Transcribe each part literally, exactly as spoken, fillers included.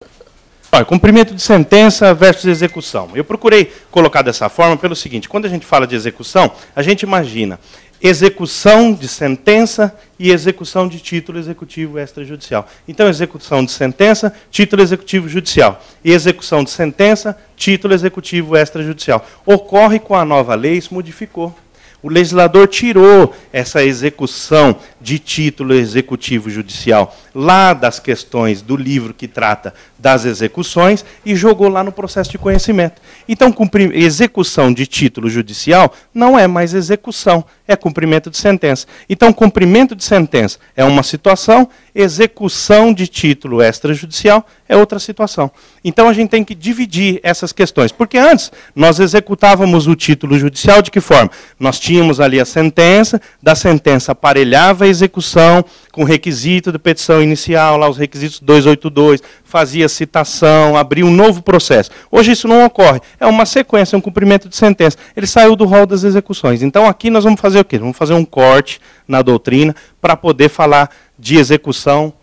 Olha, cumprimento de sentença versus execução. Eu procurei colocar dessa forma pelo seguinte: quando a gente fala de execução, a gente imagina execução de sentença e execução de título executivo extrajudicial. Então, execução de sentença, título executivo judicial. E execução de sentença, título executivo extrajudicial. Ocorre com a nova lei, isso modificou. O legislador tirou essa execução de título executivo judicial lá das questões do livro que trata das execuções e jogou lá no processo de conhecimento. Então, execução de título judicial não é mais execução, é cumprimento de sentença. Então, cumprimento de sentença é uma situação, execução de título extrajudicial é outra situação. Então, a gente tem que dividir essas questões. Porque antes, nós executávamos o título judicial de que forma? Nós tínhamos ali a sentença, da sentença aparelhava a execução com requisito de petição inicial, lá os requisitos duzentos e oitenta e dois, fazia citação, abria um novo processo. Hoje isso não ocorre. É uma sequência, um cumprimento de sentença. Ele saiu do rol das execuções. Então, aqui nós vamos fazer o quê? Vamos fazer um corte na doutrina para poder falar de execução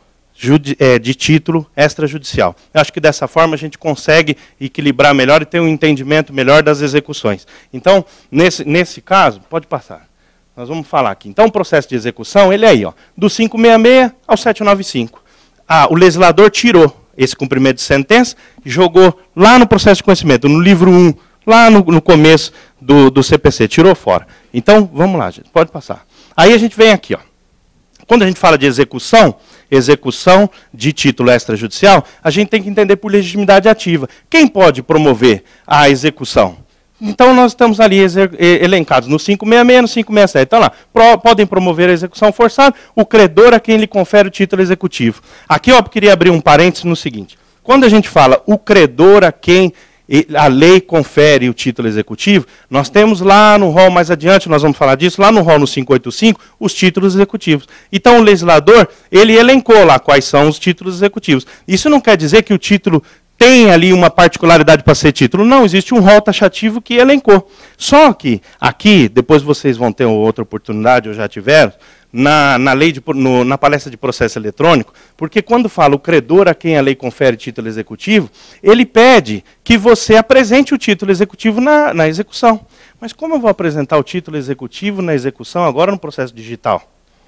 de título extrajudicial. Eu acho que dessa forma a gente consegue equilibrar melhor e ter um entendimento melhor das execuções. Então, nesse, nesse caso, pode passar. Nós vamos falar aqui. Então, o processo de execução, ele é aí, ó, do quinhentos e sessenta e seis ao setecentos e noventa e cinco. Ah, o legislador tirou esse cumprimento de sentença e jogou lá no processo de conhecimento, no livro um, lá no, no começo do, do C P C, tirou fora. Então, vamos lá, gente, pode passar. Aí a gente vem aqui, ó. Quando a gente fala de execução, execução de título extrajudicial, a gente tem que entender por legitimidade ativa. Quem pode promover a execução? Então, nós estamos ali elencados no quinhentos e sessenta e seis, no quinhentos e sessenta e sete. Então, lá, pro, podem promover a execução forçada, o credor a quem lhe confere o título executivo. Aqui eu queria abrir um parênteses no seguinte. Quando a gente fala o credor a quem a lei confere o título executivo, nós temos lá no rol mais adiante, nós vamos falar disso, lá no rol no quinhentos e oitenta e cinco, os títulos executivos. Então, o legislador, ele elencou lá quais são os títulos executivos. Isso não quer dizer que o título tem ali uma particularidade para ser título. Não, existe um rol taxativo que elencou. Só que aqui, depois vocês vão ter outra oportunidade, ou já tiveram, na, na, lei de, no, na palestra de processo eletrônico, porque quando fala o credor a quem a lei confere título executivo, ele pede que você apresente o título executivo na, na execução. Mas como eu vou apresentar o título executivo na execução agora no processo digital?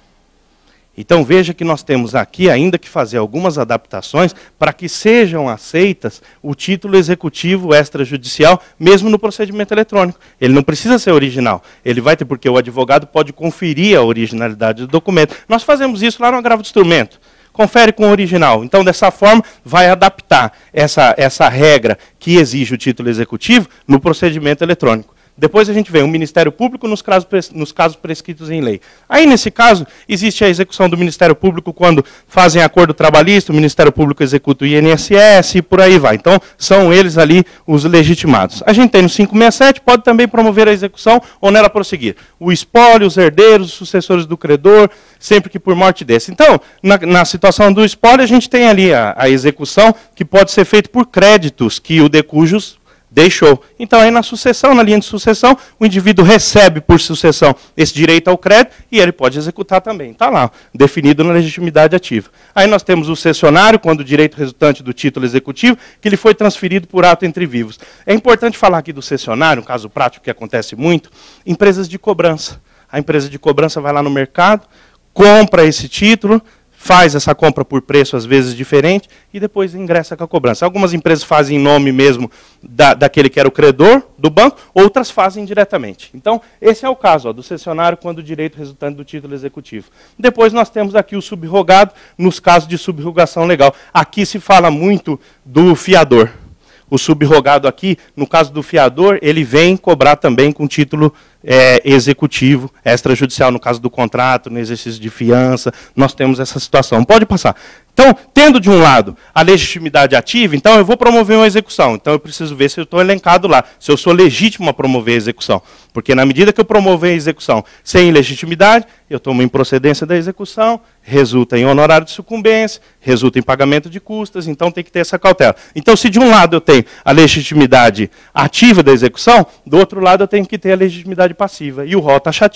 Então, veja que nós temos aqui ainda que fazer algumas adaptações para que sejam aceitas o título executivo extrajudicial, mesmo no procedimento eletrônico. Ele não precisa ser original. Ele vai ter, porque o advogado pode conferir a originalidade do documento. Nós fazemos isso lá no agravo de instrumento. Confere com o original. Então, dessa forma, vai adaptar essa, essa regra que exige o título executivo no procedimento eletrônico. Depois a gente vê o Ministério Público nos casos, nos casos prescritos em lei. Aí, nesse caso, existe a execução do Ministério Público quando fazem acordo trabalhista, o Ministério Público executa o I N S S e por aí vai. Então, são eles ali os legitimados. A gente tem no quinhentos e sessenta e sete, pode também promover a execução ou nela prosseguir. O espólio, os herdeiros, os sucessores do credor, sempre que por morte desse. Então, na, na situação do espólio, a gente tem ali a, a execução que pode ser feita por créditos que o decujus deixou. Então, aí na sucessão, na linha de sucessão, o indivíduo recebe por sucessão esse direito ao crédito e ele pode executar também. Está lá, definido na legitimidade ativa. Aí nós temos o cessionário, quando o direito resultante do título executivo, que ele foi transferido por ato entre vivos. É importante falar aqui do cessionário, um caso prático que acontece muito, empresas de cobrança. A empresa de cobrança vai lá no mercado, compra esse título, faz essa compra por preço, às vezes, diferente, e depois ingressa com a cobrança. Algumas empresas fazem em nome mesmo da, daquele que era o credor do banco, outras fazem diretamente. Então, esse é o caso ó, do cessionário quando o direito resultante do título executivo. Depois nós temos aqui o subrogado, nos casos de subrogação legal. Aqui se fala muito do fiador. O subrogado aqui, no caso do fiador, ele vem cobrar também com título É, executivo, extrajudicial, no caso do contrato, no exercício de fiança, nós temos essa situação. Pode passar. Então, tendo de um lado a legitimidade ativa, então eu vou promover uma execução. Então eu preciso ver se eu estou elencado lá, se eu sou legítimo a promover a execução. Porque na medida que eu promover a execução sem legitimidade, eu tomo improcedência da execução, resulta em honorário de sucumbência, resulta em pagamento de custas, então tem que ter essa cautela. Então, se de um lado eu tenho a legitimidade ativa da execução, do outro lado eu tenho que ter a legitimidade passiva e o rol taxativo.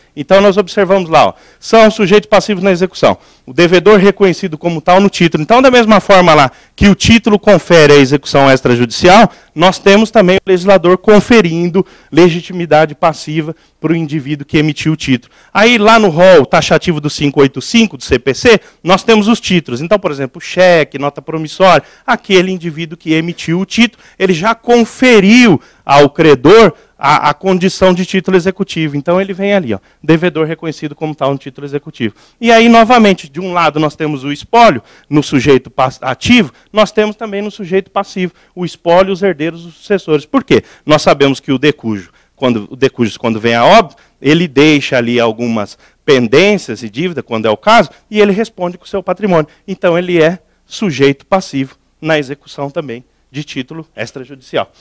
Então nós observamos lá, ó, são sujeitos passivos na execução. O devedor reconhecido como tal no título. Então, da mesma forma lá que o título confere a execução extrajudicial, nós temos também o legislador conferindo legitimidade passiva para o indivíduo que emitiu o título. Aí lá no rol taxativo do quinhentos e oitenta e cinco do C P C, nós temos os títulos. Então, por exemplo, cheque, nota promissória, aquele indivíduo que emitiu o título, ele já conferiu ao credor A, a condição de título executivo. Então ele vem ali, ó, devedor reconhecido como tal no título executivo. E aí, novamente, de um lado nós temos o espólio no sujeito ativo, nós temos também no sujeito passivo, o espólio, os herdeiros, os sucessores. Por quê? Nós sabemos que o decujo, quando, o decujus, quando vem a óbito, ele deixa ali algumas pendências e dívida, quando é o caso, e ele responde com o seu patrimônio. Então ele é sujeito passivo na execução também de título extrajudicial.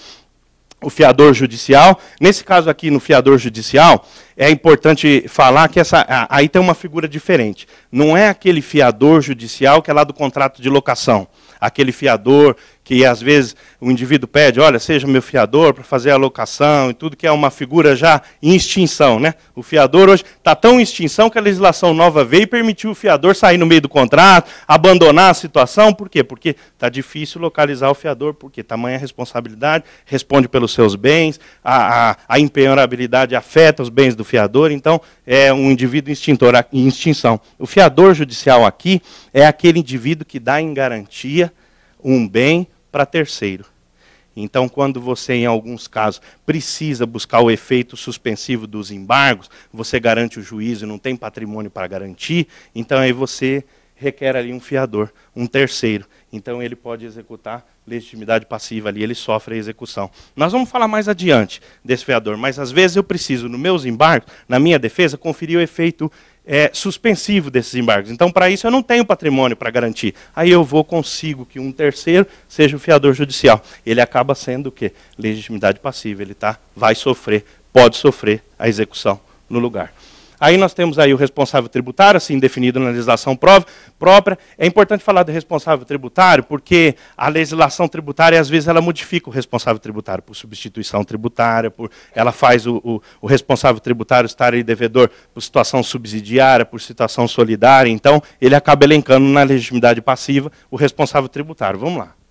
O fiador judicial, nesse caso aqui no fiador judicial, é importante falar que essa, aí tem uma figura diferente. Não é aquele fiador judicial que é lá do contrato de locação. Aquele fiador que às vezes o indivíduo pede, olha, seja meu fiador para fazer a locação e tudo, que é uma figura já em extinção, né? O fiador hoje está tão em extinção que a legislação nova veio e permitiu o fiador sair no meio do contrato, abandonar a situação. Por quê? Porque está difícil localizar o fiador, porque tamanha responsabilidade, responde pelos seus bens, a, a, a impenhorabilidade afeta os bens do fiador, então é um indivíduo extintor, em extinção. O fiador judicial aqui é aquele indivíduo que dá em garantia um bem para terceiro. Então, quando você, em alguns casos, precisa buscar o efeito suspensivo dos embargos, você garante o juízo e não tem patrimônio para garantir, então aí você requer ali um fiador, um terceiro. Então ele pode executar legitimidade passiva ali, ele sofre a execução. Nós vamos falar mais adiante desse fiador, mas às vezes eu preciso, nos meus embargos, na minha defesa, conferir o efeito é, suspensivo desses embargos. Então, para isso, eu não tenho patrimônio para garantir. Aí eu vou, consigo que um terceiro seja o fiador judicial. Ele acaba sendo o quê? Legitimidade passiva. Ele tá, vai sofrer, pode sofrer a execução no lugar. Aí nós temos aí o responsável tributário, assim definido na legislação própria. É importante falar do responsável tributário, porque a legislação tributária, às vezes, ela modifica o responsável tributário por substituição tributária, por, ela faz o, o, o responsável tributário estar aí devedor por situação subsidiária, por situação solidária. Então, ele acaba elencando na legitimidade passiva o responsável tributário. Vamos lá.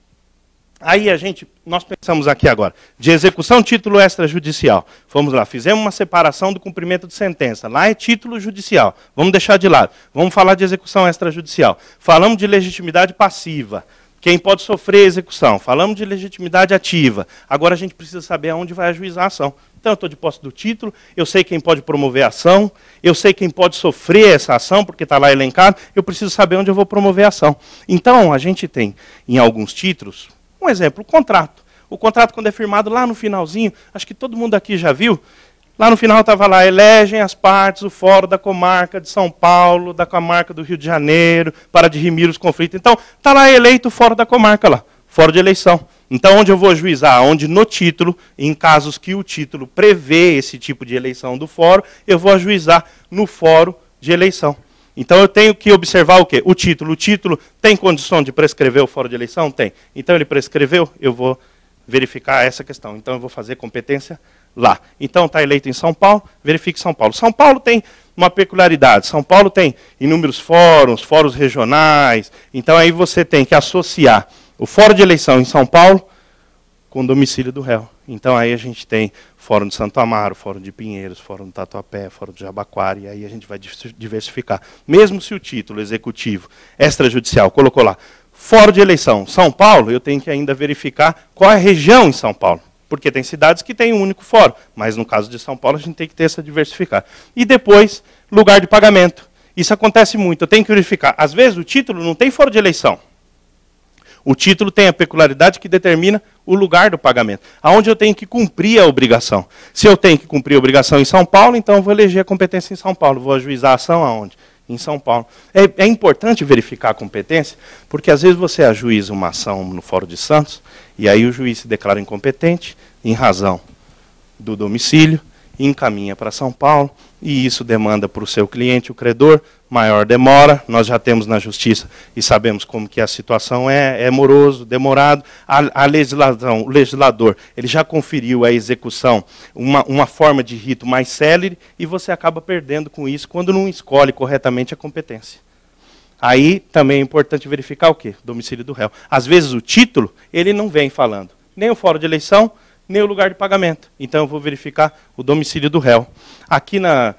Aí a gente, nós pensamos aqui agora, de execução título extrajudicial. Vamos lá, fizemos uma separação do cumprimento de sentença. Lá é título judicial, vamos deixar de lado. Vamos falar de execução extrajudicial. Falamos de legitimidade passiva, quem pode sofrer execução. Falamos de legitimidade ativa. Agora a gente precisa saber aonde vai ajuizar a ação. Então eu estou de posse do título, eu sei quem pode promover a ação, eu sei quem pode sofrer essa ação, porque está lá elencado, eu preciso saber onde eu vou promover a ação. Então a gente tem, em alguns títulos, um exemplo, o contrato. O contrato, quando é firmado lá no finalzinho, acho que todo mundo aqui já viu, lá no final estava lá, elegem as partes o fórum da comarca de São Paulo, da comarca do Rio de Janeiro, para dirimir os conflitos. Então, está lá eleito o fórum da comarca, lá, fórum de eleição. Então, onde eu vou ajuizar? Onde no título, em casos que o título prevê esse tipo de eleição do fórum, eu vou ajuizar no fórum de eleição. Então eu tenho que observar o quê? O título. O título tem condição de prescrever o fórum de eleição? Tem. Então ele prescreveu, eu vou verificar essa questão. Então eu vou fazer competência lá. Então está eleito em São Paulo, verifique São Paulo. São Paulo tem uma peculiaridade. São Paulo tem inúmeros fóruns, fóruns regionais. Então aí você tem que associar o fórum de eleição em São Paulo com o domicílio do réu. Então aí a gente tem Fórum de Santo Amaro, Fórum de Pinheiros, Fórum do Tatuapé, Fórum de Jabaquara, e aí a gente vai diversificar. Mesmo se o título executivo extrajudicial colocou lá Fórum de eleição São Paulo, eu tenho que ainda verificar qual é a região em São Paulo. Porque tem cidades que têm um único fórum, mas no caso de São Paulo a gente tem que ter essa diversificar. E depois, lugar de pagamento. Isso acontece muito, eu tenho que verificar. Às vezes o título não tem fórum de eleição. O título tem a peculiaridade que determina o lugar do pagamento, aonde eu tenho que cumprir a obrigação. Se eu tenho que cumprir a obrigação em São Paulo, então eu vou eleger a competência em São Paulo. Vou ajuizar a ação aonde? Em São Paulo. É, é importante verificar a competência, porque às vezes você ajuiza uma ação no Fórum de Santos, e aí o juiz se declara incompetente, em razão do domicílio, e encaminha para São Paulo, e isso demanda para o seu cliente, o credor, maior demora. Nós já temos na justiça e sabemos como que a situação é, é moroso, demorado. A, a legislação, o legislador, ele já conferiu à execução uma, uma forma de rito mais célere e você acaba perdendo com isso quando não escolhe corretamente a competência. Aí também é importante verificar o quê? Domicílio do réu. Às vezes o título, ele não vem falando nem o fórum de eleição, nem o lugar de pagamento. Então eu vou verificar o domicílio do réu. Aqui na,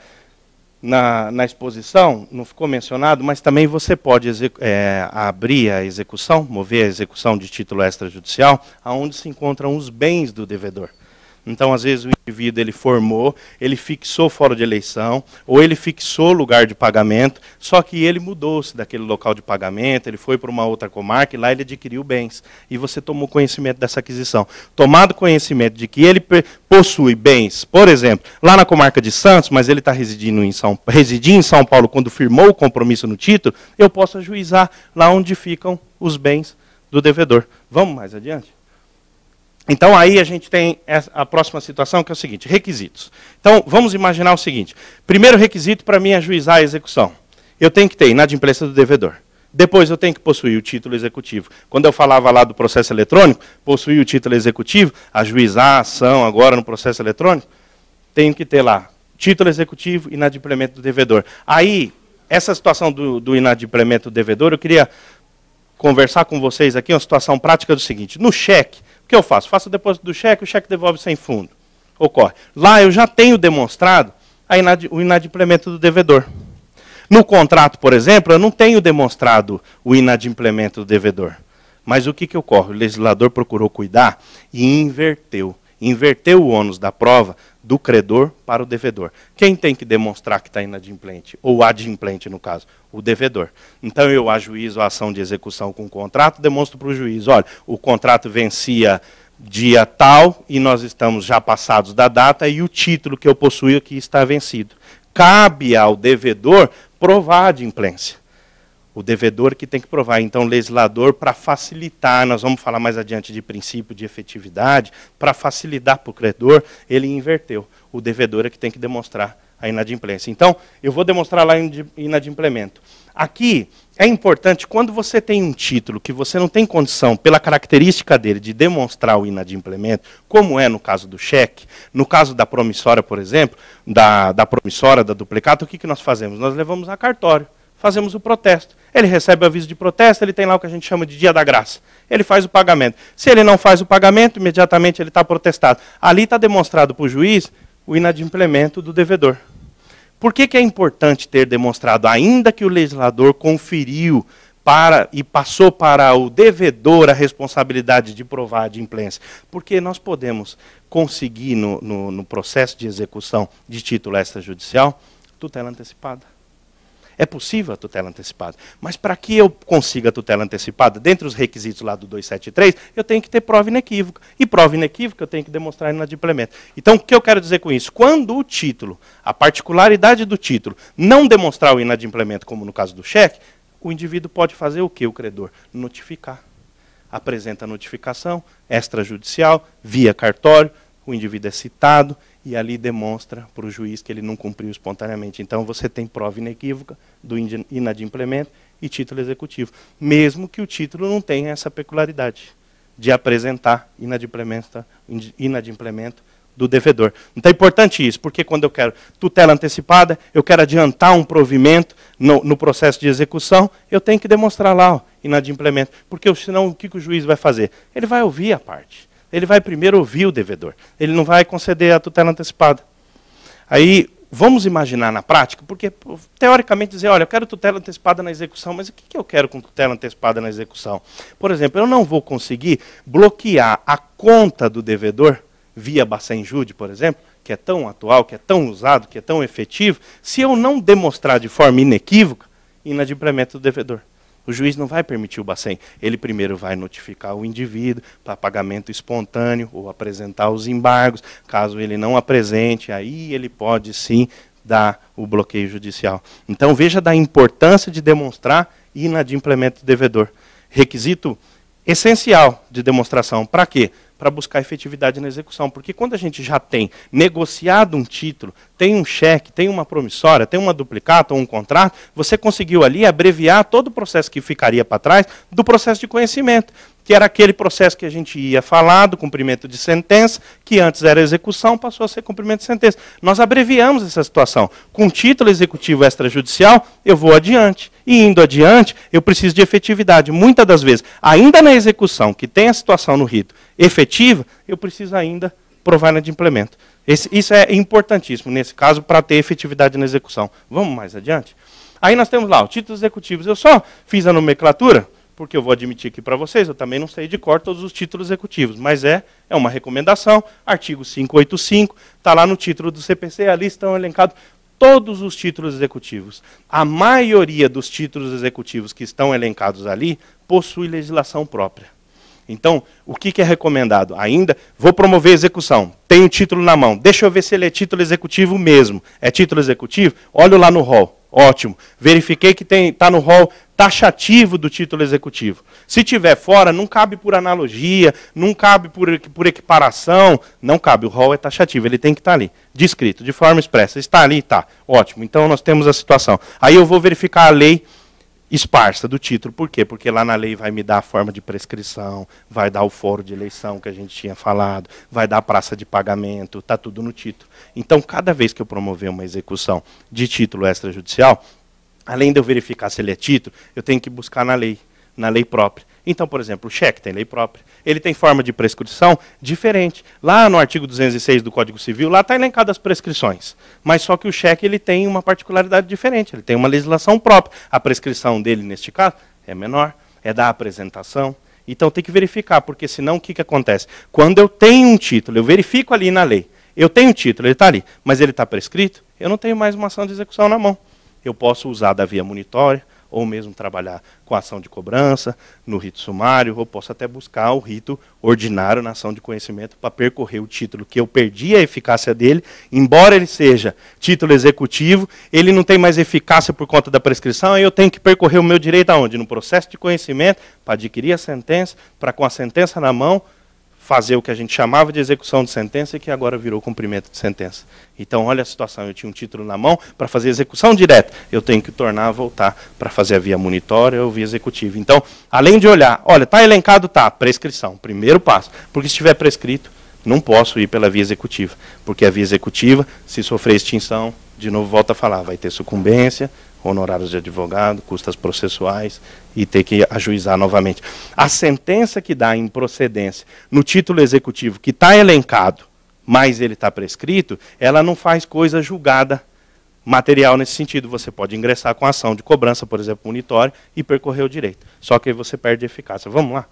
na, na exposição, não ficou mencionado, mas também você pode é, abrir a execução, mover a execução de título extrajudicial, aonde se encontram os bens do devedor. Então, às vezes, o indivíduo ele formou, ele fixou fórum de eleição, ou ele fixou lugar de pagamento, só que ele mudou-se daquele local de pagamento, ele foi para uma outra comarca e lá ele adquiriu bens. E você tomou conhecimento dessa aquisição. Tomado conhecimento de que ele possui bens, por exemplo, lá na comarca de Santos, mas ele está residindo em São, residindo em São Paulo quando firmou o compromisso no título, eu posso ajuizar lá onde ficam os bens do devedor. Vamos mais adiante? Então, aí a gente tem a próxima situação, que é o seguinte, requisitos. Então, vamos imaginar o seguinte. Primeiro requisito para mim ajuizar a execução. Eu tenho que ter inadimplência do devedor. Depois, eu tenho que possuir o título executivo. Quando eu falava lá do processo eletrônico, possuir o título executivo, ajuizar a ação agora no processo eletrônico, tenho que ter lá título executivo e inadimplemento do devedor. Aí, essa situação do, do inadimplemento do devedor, eu queria conversar com vocês aqui uma situação prática do seguinte. No cheque, o que eu faço? Faço o depósito do cheque, o cheque devolve sem fundo. Ocorre. Lá eu já tenho demonstrado a inad o inadimplemento do devedor. No contrato, por exemplo, eu não tenho demonstrado o inadimplemento do devedor. Mas o que, que ocorre? O legislador procurou cuidar e inverteu. Inverteu o ônus da prova do credor para o devedor. Quem tem que demonstrar que está inadimplente? Ou adimplente, no caso? O devedor. Então, eu ajuizo a ação de execução com o contrato, demonstro para o juiz, olha, o contrato vencia dia tal e nós estamos já passados da data e o título que eu possuo aqui está vencido. Cabe ao devedor provar a adimplência. O devedor que tem que provar. Então, o legislador, para facilitar, nós vamos falar mais adiante de princípio de efetividade, para facilitar para o credor, ele inverteu. O devedor é que tem que demonstrar a inadimplência. Então, eu vou demonstrar lá inadimplemento. Aqui, é importante, quando você tem um título que você não tem condição, pela característica dele, de demonstrar o inadimplemento, como é no caso do cheque, no caso da promissória, por exemplo, da, da promissória, da duplicata, o que, que nós fazemos? Nós levamos a cartório. Fazemos o protesto. Ele recebe o aviso de protesto, ele tem lá o que a gente chama de dia da graça. Ele faz o pagamento. Se ele não faz o pagamento, imediatamente ele está protestado. Ali está demonstrado para o juiz o inadimplemento do devedor. Por que, que é importante ter demonstrado, ainda que o legislador conferiu para, e passou para o devedor a responsabilidade de provar a adimplência? Porque nós podemos conseguir, no, no, no processo de execução de título extrajudicial, tutela antecipada. É possível a tutela antecipada. Mas para que eu consiga a tutela antecipada, dentre os requisitos lá do duzentos e setenta e três, eu tenho que ter prova inequívoca. E prova inequívoca eu tenho que demonstrar inadimplemento. Então, o que eu quero dizer com isso? Quando o título, a particularidade do título, não demonstrar o inadimplemento, como no caso do cheque, o indivíduo pode fazer o que, o credor? Notificar. Apresenta a notificação extrajudicial, via cartório, o indivíduo é citado, e ali demonstra para o juiz que ele não cumpriu espontaneamente. Então, você tem prova inequívoca do inadimplemento e título executivo, mesmo que o título não tenha essa peculiaridade de apresentar inadimplemento, inadimplemento do devedor. Então, é importante isso, porque quando eu quero tutela antecipada, eu quero adiantar um provimento no, no processo de execução, eu tenho que demonstrar lá o inadimplemento, porque senão o que, que o juiz vai fazer? Ele vai ouvir a parte. Ele vai primeiro ouvir o devedor. Ele não vai conceder a tutela antecipada. Aí, vamos imaginar na prática, porque teoricamente dizer, olha, eu quero tutela antecipada na execução, mas o que, que eu quero com tutela antecipada na execução? Por exemplo, eu não vou conseguir bloquear a conta do devedor via Bacen-Jude, por exemplo, que é tão atual, que é tão usado, que é tão efetivo, se eu não demonstrar de forma inequívoca inadimplemento do devedor. O juiz não vai permitir o Bacen. Ele primeiro vai notificar o indivíduo para pagamento espontâneo ou apresentar os embargos. Caso ele não apresente, aí ele pode sim dar o bloqueio judicial. Então veja da importância de demonstrar inadimplemento do devedor. Requisito essencial de demonstração. Para quê? para buscar efetividade na execução. Porque quando a gente já tem negociado um título, tem um cheque, tem uma promissória, tem uma duplicata ou um contrato, você conseguiu ali abreviar todo o processo que ficaria para trás do processo de conhecimento, que era aquele processo que a gente ia falar do cumprimento de sentença, que antes era execução, passou a ser cumprimento de sentença. Nós abreviamos essa situação. Com título executivo extrajudicial, eu vou adiante. E indo adiante, eu preciso de efetividade. Muitas das vezes, ainda na execução, que tem a situação no rito efetiva, eu preciso ainda provar na de implemento. Esse, isso é importantíssimo, nesse caso, para ter efetividade na execução. Vamos mais adiante? Aí nós temos lá, os títulos executivos. Eu só fiz a nomenclatura, porque eu vou admitir aqui para vocês, eu também não sei de cor todos os títulos executivos, mas é, é uma recomendação, artigo quinhentos e oitenta e cinco, está lá no título do C P C, ali estão elencados todos os títulos executivos. A maioria dos títulos executivos que estão elencados ali possui legislação própria. Então, o que, que é recomendado? Ainda, vou promover execução, tenho o título na mão, deixa eu ver se ele é título executivo mesmo. É título executivo? Olho lá no rol. Ótimo. Verifiquei que está no rol taxativo do título executivo. Se tiver fora, não cabe por analogia, não cabe por, por equiparação, não cabe. O rol é taxativo, ele tem que estar ali, descrito, de forma expressa. Está ali? Está. Ótimo. Então, nós temos a situação. Aí eu vou verificar a lei esparsa do título. Por quê? Porque lá na lei vai me dar a forma de prescrição, vai dar o foro de eleição que a gente tinha falado, vai dar a praça de pagamento, está tudo no título. Então, cada vez que eu promover uma execução de título extrajudicial, além de eu verificar se ele é título, eu tenho que buscar na lei, na lei própria. Então, por exemplo, o cheque tem lei própria. Ele tem forma de prescrição diferente. Lá no artigo duzentos e seis do Código Civil, lá está elencado as prescrições. Mas só que o cheque ele tem uma particularidade diferente, ele tem uma legislação própria. A prescrição dele, neste caso, é menor, é da apresentação. Então tem que verificar, porque senão o que, que acontece? Quando eu tenho um título, eu verifico ali na lei, eu tenho um título, ele está ali, mas ele está prescrito, eu não tenho mais uma ação de execução na mão. Eu posso usar da via monitória, ou mesmo trabalhar com ação de cobrança, no rito sumário, ou posso até buscar o rito ordinário na ação de conhecimento para percorrer o título que eu perdi a eficácia dele, embora ele seja título executivo, ele não tem mais eficácia por conta da prescrição, aí eu tenho que percorrer o meu direito aonde? No processo de conhecimento, para adquirir a sentença, para com a sentença na mão, fazer o que a gente chamava de execução de sentença e que agora virou cumprimento de sentença. Então, olha a situação, eu tinha um título na mão para fazer execução direta, eu tenho que tornar a voltar para fazer a via monitória ou via executiva. Então, além de olhar, olha, está elencado, tá, prescrição, primeiro passo, porque se estiver prescrito, não posso ir pela via executiva, porque a via executiva, se sofrer extinção, de novo volta a falar, vai ter sucumbência, honorários de advogado, custas processuais e ter que ajuizar novamente. A sentença que dá improcedência no título executivo que está elencado, mas ele está prescrito, ela não faz coisa julgada material nesse sentido. Você pode ingressar com ação de cobrança, por exemplo, monitória, e percorrer o direito. Só que aí você perde eficácia. Vamos lá?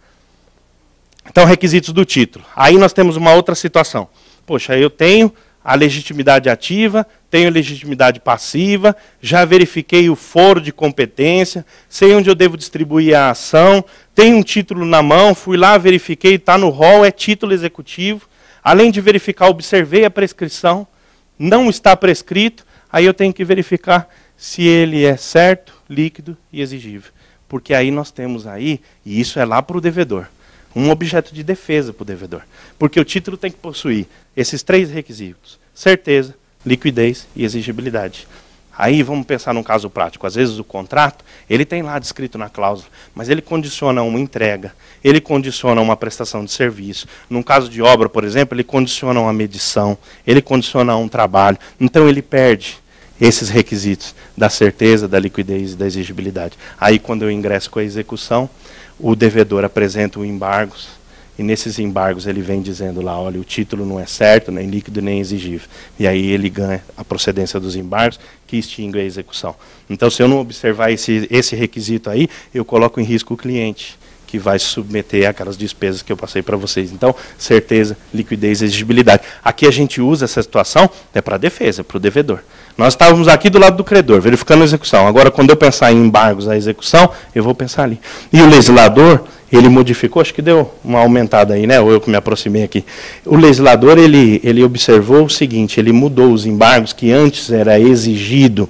Então, requisitos do título. Aí nós temos uma outra situação. Poxa, eu tenho a legitimidade ativa, tenho legitimidade passiva, já verifiquei o foro de competência, sei onde eu devo distribuir a ação, tenho um título na mão, fui lá, verifiquei, está no rol, é título executivo. Além de verificar, observei a prescrição, não está prescrito, aí eu tenho que verificar se ele é certo, líquido e exigível. Porque aí nós temos aí, e isso é lá para o devedor, um objeto de defesa para o devedor. Porque o título tem que possuir esses três requisitos: certeza, liquidez e exigibilidade. Aí vamos pensar num caso prático. Às vezes o contrato, ele tem lá descrito na cláusula, mas ele condiciona uma entrega, ele condiciona uma prestação de serviço. Num caso de obra, por exemplo, ele condiciona uma medição, ele condiciona um trabalho. Então ele perde esses requisitos da certeza, da liquidez e da exigibilidade. Aí quando eu ingresso com a execução, o devedor apresenta o embargos, e nesses embargos ele vem dizendo lá, olha, o título não é certo, nem líquido, nem exigível. E aí ele ganha a procedência dos embargos, que extingue a execução. Então, se eu não observar esse, esse requisito aí, eu coloco em risco o cliente, que vai se submeter àquelas despesas que eu passei para vocês. Então, certeza, liquidez e exigibilidade. Aqui a gente usa essa situação é para a defesa, para o devedor. Nós estávamos aqui do lado do credor, verificando a execução. Agora, quando eu pensar em embargos à execução, eu vou pensar ali. E o legislador, ele modificou, acho que deu uma aumentada aí, né? Ou eu que me aproximei aqui. O legislador, ele, ele observou o seguinte, ele mudou os embargos que antes era exigido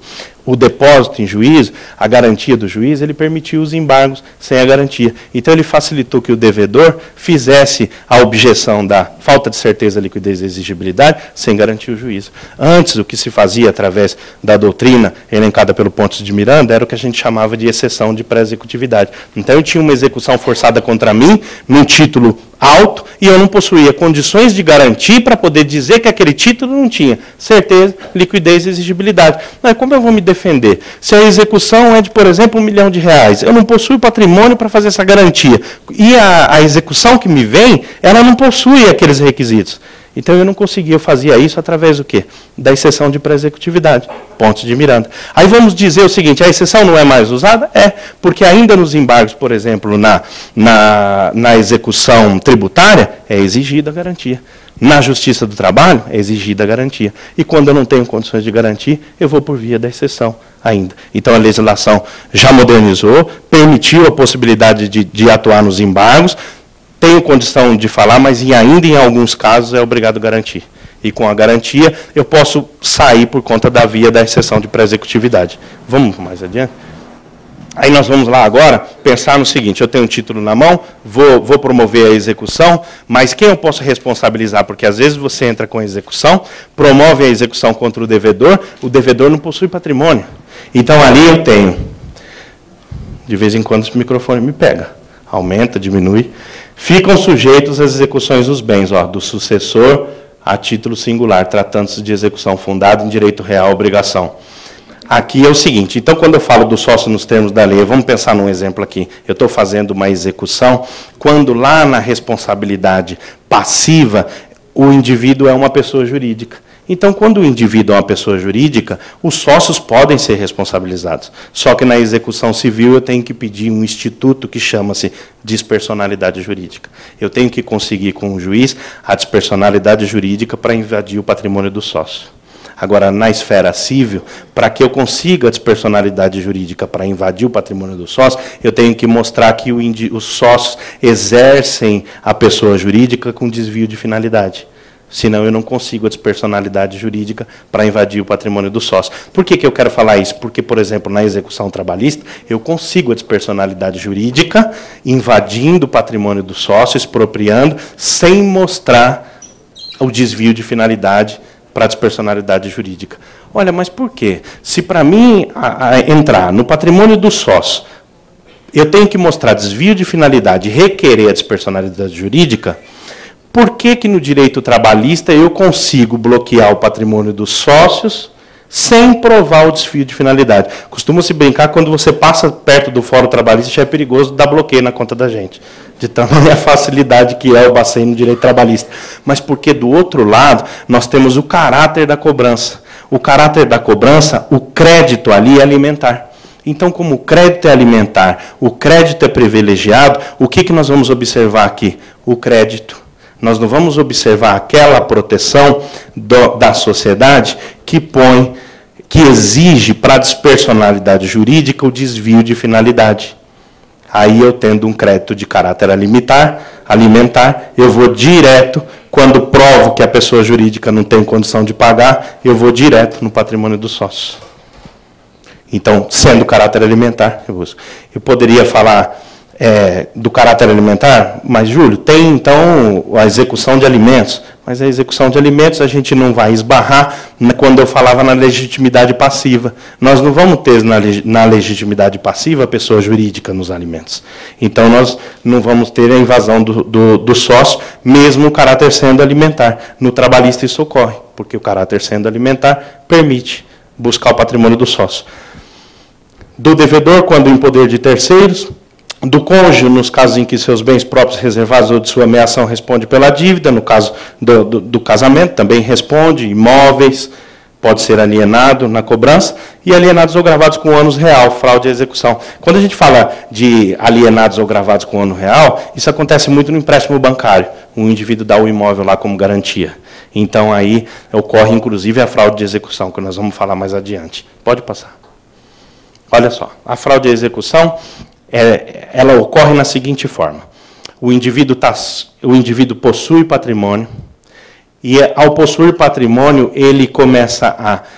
o depósito em juízo, a garantia do juiz, ele permitiu os embargos sem a garantia. Então, ele facilitou que o devedor fizesse a objeção da falta de certeza, liquidez e exigibilidade sem garantir o juízo. Antes, o que se fazia através da doutrina elencada pelo Pontes de Miranda era o que a gente chamava de exceção de pré-executividade. Então, eu tinha uma execução forçada contra mim, num título alto, e eu não possuía condições de garantir para poder dizer que aquele título não tinha certeza, liquidez e exigibilidade. Mas como eu vou me defender? Se a execução é de, por exemplo, um milhão de reais, eu não possuo patrimônio para fazer essa garantia. E a, a execução que me vem, ela não possui aqueles requisitos. Então, eu não conseguia, eu fazia isso através do quê? Da exceção de pré-executividade, Pontes de Miranda. Aí vamos dizer o seguinte, a exceção não é mais usada? É, porque ainda nos embargos, por exemplo, na, na, na execução tributária, é exigida a garantia. Na Justiça do Trabalho, é exigida a garantia. E quando eu não tenho condições de garantir, eu vou por via da exceção ainda. Então, a legislação já modernizou, permitiu a possibilidade de, de atuar nos embargos, tenho condição de falar, mas ainda em alguns casos é obrigado a garantir. E com a garantia, eu posso sair por conta da via da exceção de pré-executividade. Vamos mais adiante? Aí nós vamos lá agora pensar no seguinte, eu tenho um título na mão, vou, vou promover a execução, mas quem eu posso responsabilizar? Porque às vezes você entra com a execução, promove a execução contra o devedor, o devedor não possui patrimônio. Então ali eu tenho, de vez em quando esse microfone me pega, aumenta, diminui, ficam sujeitos às execuções dos bens, ó, do sucessor a título singular, tratando-se de execução fundada em direito real, obrigação. Aqui é o seguinte, então quando eu falo do sócio nos termos da lei, vamos pensar num exemplo aqui, eu estou fazendo uma execução, quando lá na responsabilidade passiva, o indivíduo é uma pessoa jurídica. Então, quando o indivíduo é uma pessoa jurídica, os sócios podem ser responsabilizados. Só que na execução civil eu tenho que pedir um instituto que chama-se dispersonalidade jurídica. Eu tenho que conseguir com o juiz a dispersonalidade jurídica para invadir o patrimônio do sócio. Agora, na esfera civil, para que eu consiga a dispersonalidade jurídica para invadir o patrimônio do sócio, eu tenho que mostrar que o os sócios exercem a pessoa jurídica com desvio de finalidade. Senão eu não consigo a dispersonalidade jurídica para invadir o patrimônio do sócio. Por que que eu quero falar isso? Porque, por exemplo, na execução trabalhista, eu consigo a dispersonalidade jurídica invadindo o patrimônio do sócio, expropriando, sem mostrar o desvio de finalidade para a dispersonalidade jurídica. Olha, mas por quê? Se para mim a, a entrar no patrimônio do sócio, eu tenho que mostrar desvio de finalidade e requerer a dispersonalidade jurídica, por que que no direito trabalhista eu consigo bloquear o patrimônio dos sócios sem provar o desvio de finalidade? Costuma-se brincar, quando você passa perto do fórum trabalhista, já é perigoso dar bloqueio na conta da gente, de tamanha facilidade que é o Bacen no direito trabalhista. Mas porque, do outro lado, nós temos o caráter da cobrança. O caráter da cobrança, o crédito ali é alimentar. Então, como o crédito é alimentar, o crédito é privilegiado, o que que nós vamos observar aqui? O crédito. Nós não vamos observar aquela proteção do, da sociedade que põe, que exige para a dispersonalidade jurídica o desvio de finalidade. Aí eu tendo um crédito de caráter alimentar, alimentar, eu vou direto, quando provo que a pessoa jurídica não tem condição de pagar, eu vou direto no patrimônio do sócio. Então, sendo caráter alimentar, eu busco. Eu poderia falar É, do caráter alimentar, mas, Júlio, tem, então, a execução de alimentos. Mas a execução de alimentos a gente não vai esbarrar quando eu falava na legitimidade passiva. Nós não vamos ter na, na legitimidade passiva a pessoa jurídica nos alimentos. Então, nós não vamos ter a invasão do, do, do sócio, mesmo o caráter sendo alimentar. No trabalhista isso ocorre, porque o caráter sendo alimentar permite buscar o patrimônio do sócio. Do devedor, quando em poder de terceiros. Do cônjuge, nos casos em que seus bens próprios reservados ou de sua ameação responde pela dívida, no caso do, do, do casamento, também responde, imóveis, pode ser alienado na cobrança, e alienados ou gravados com ônus real, fraude e execução. Quando a gente fala de alienados ou gravados com ônus real, isso acontece muito no empréstimo bancário. Um indivíduo dá o imóvel lá como garantia. Então, aí ocorre, inclusive, a fraude de execução, que nós vamos falar mais adiante. Pode passar. Olha só, a fraude de execução, É, ela ocorre na seguinte forma. O indivíduo, tá, o indivíduo possui patrimônio, e ao possuir patrimônio, ele começa a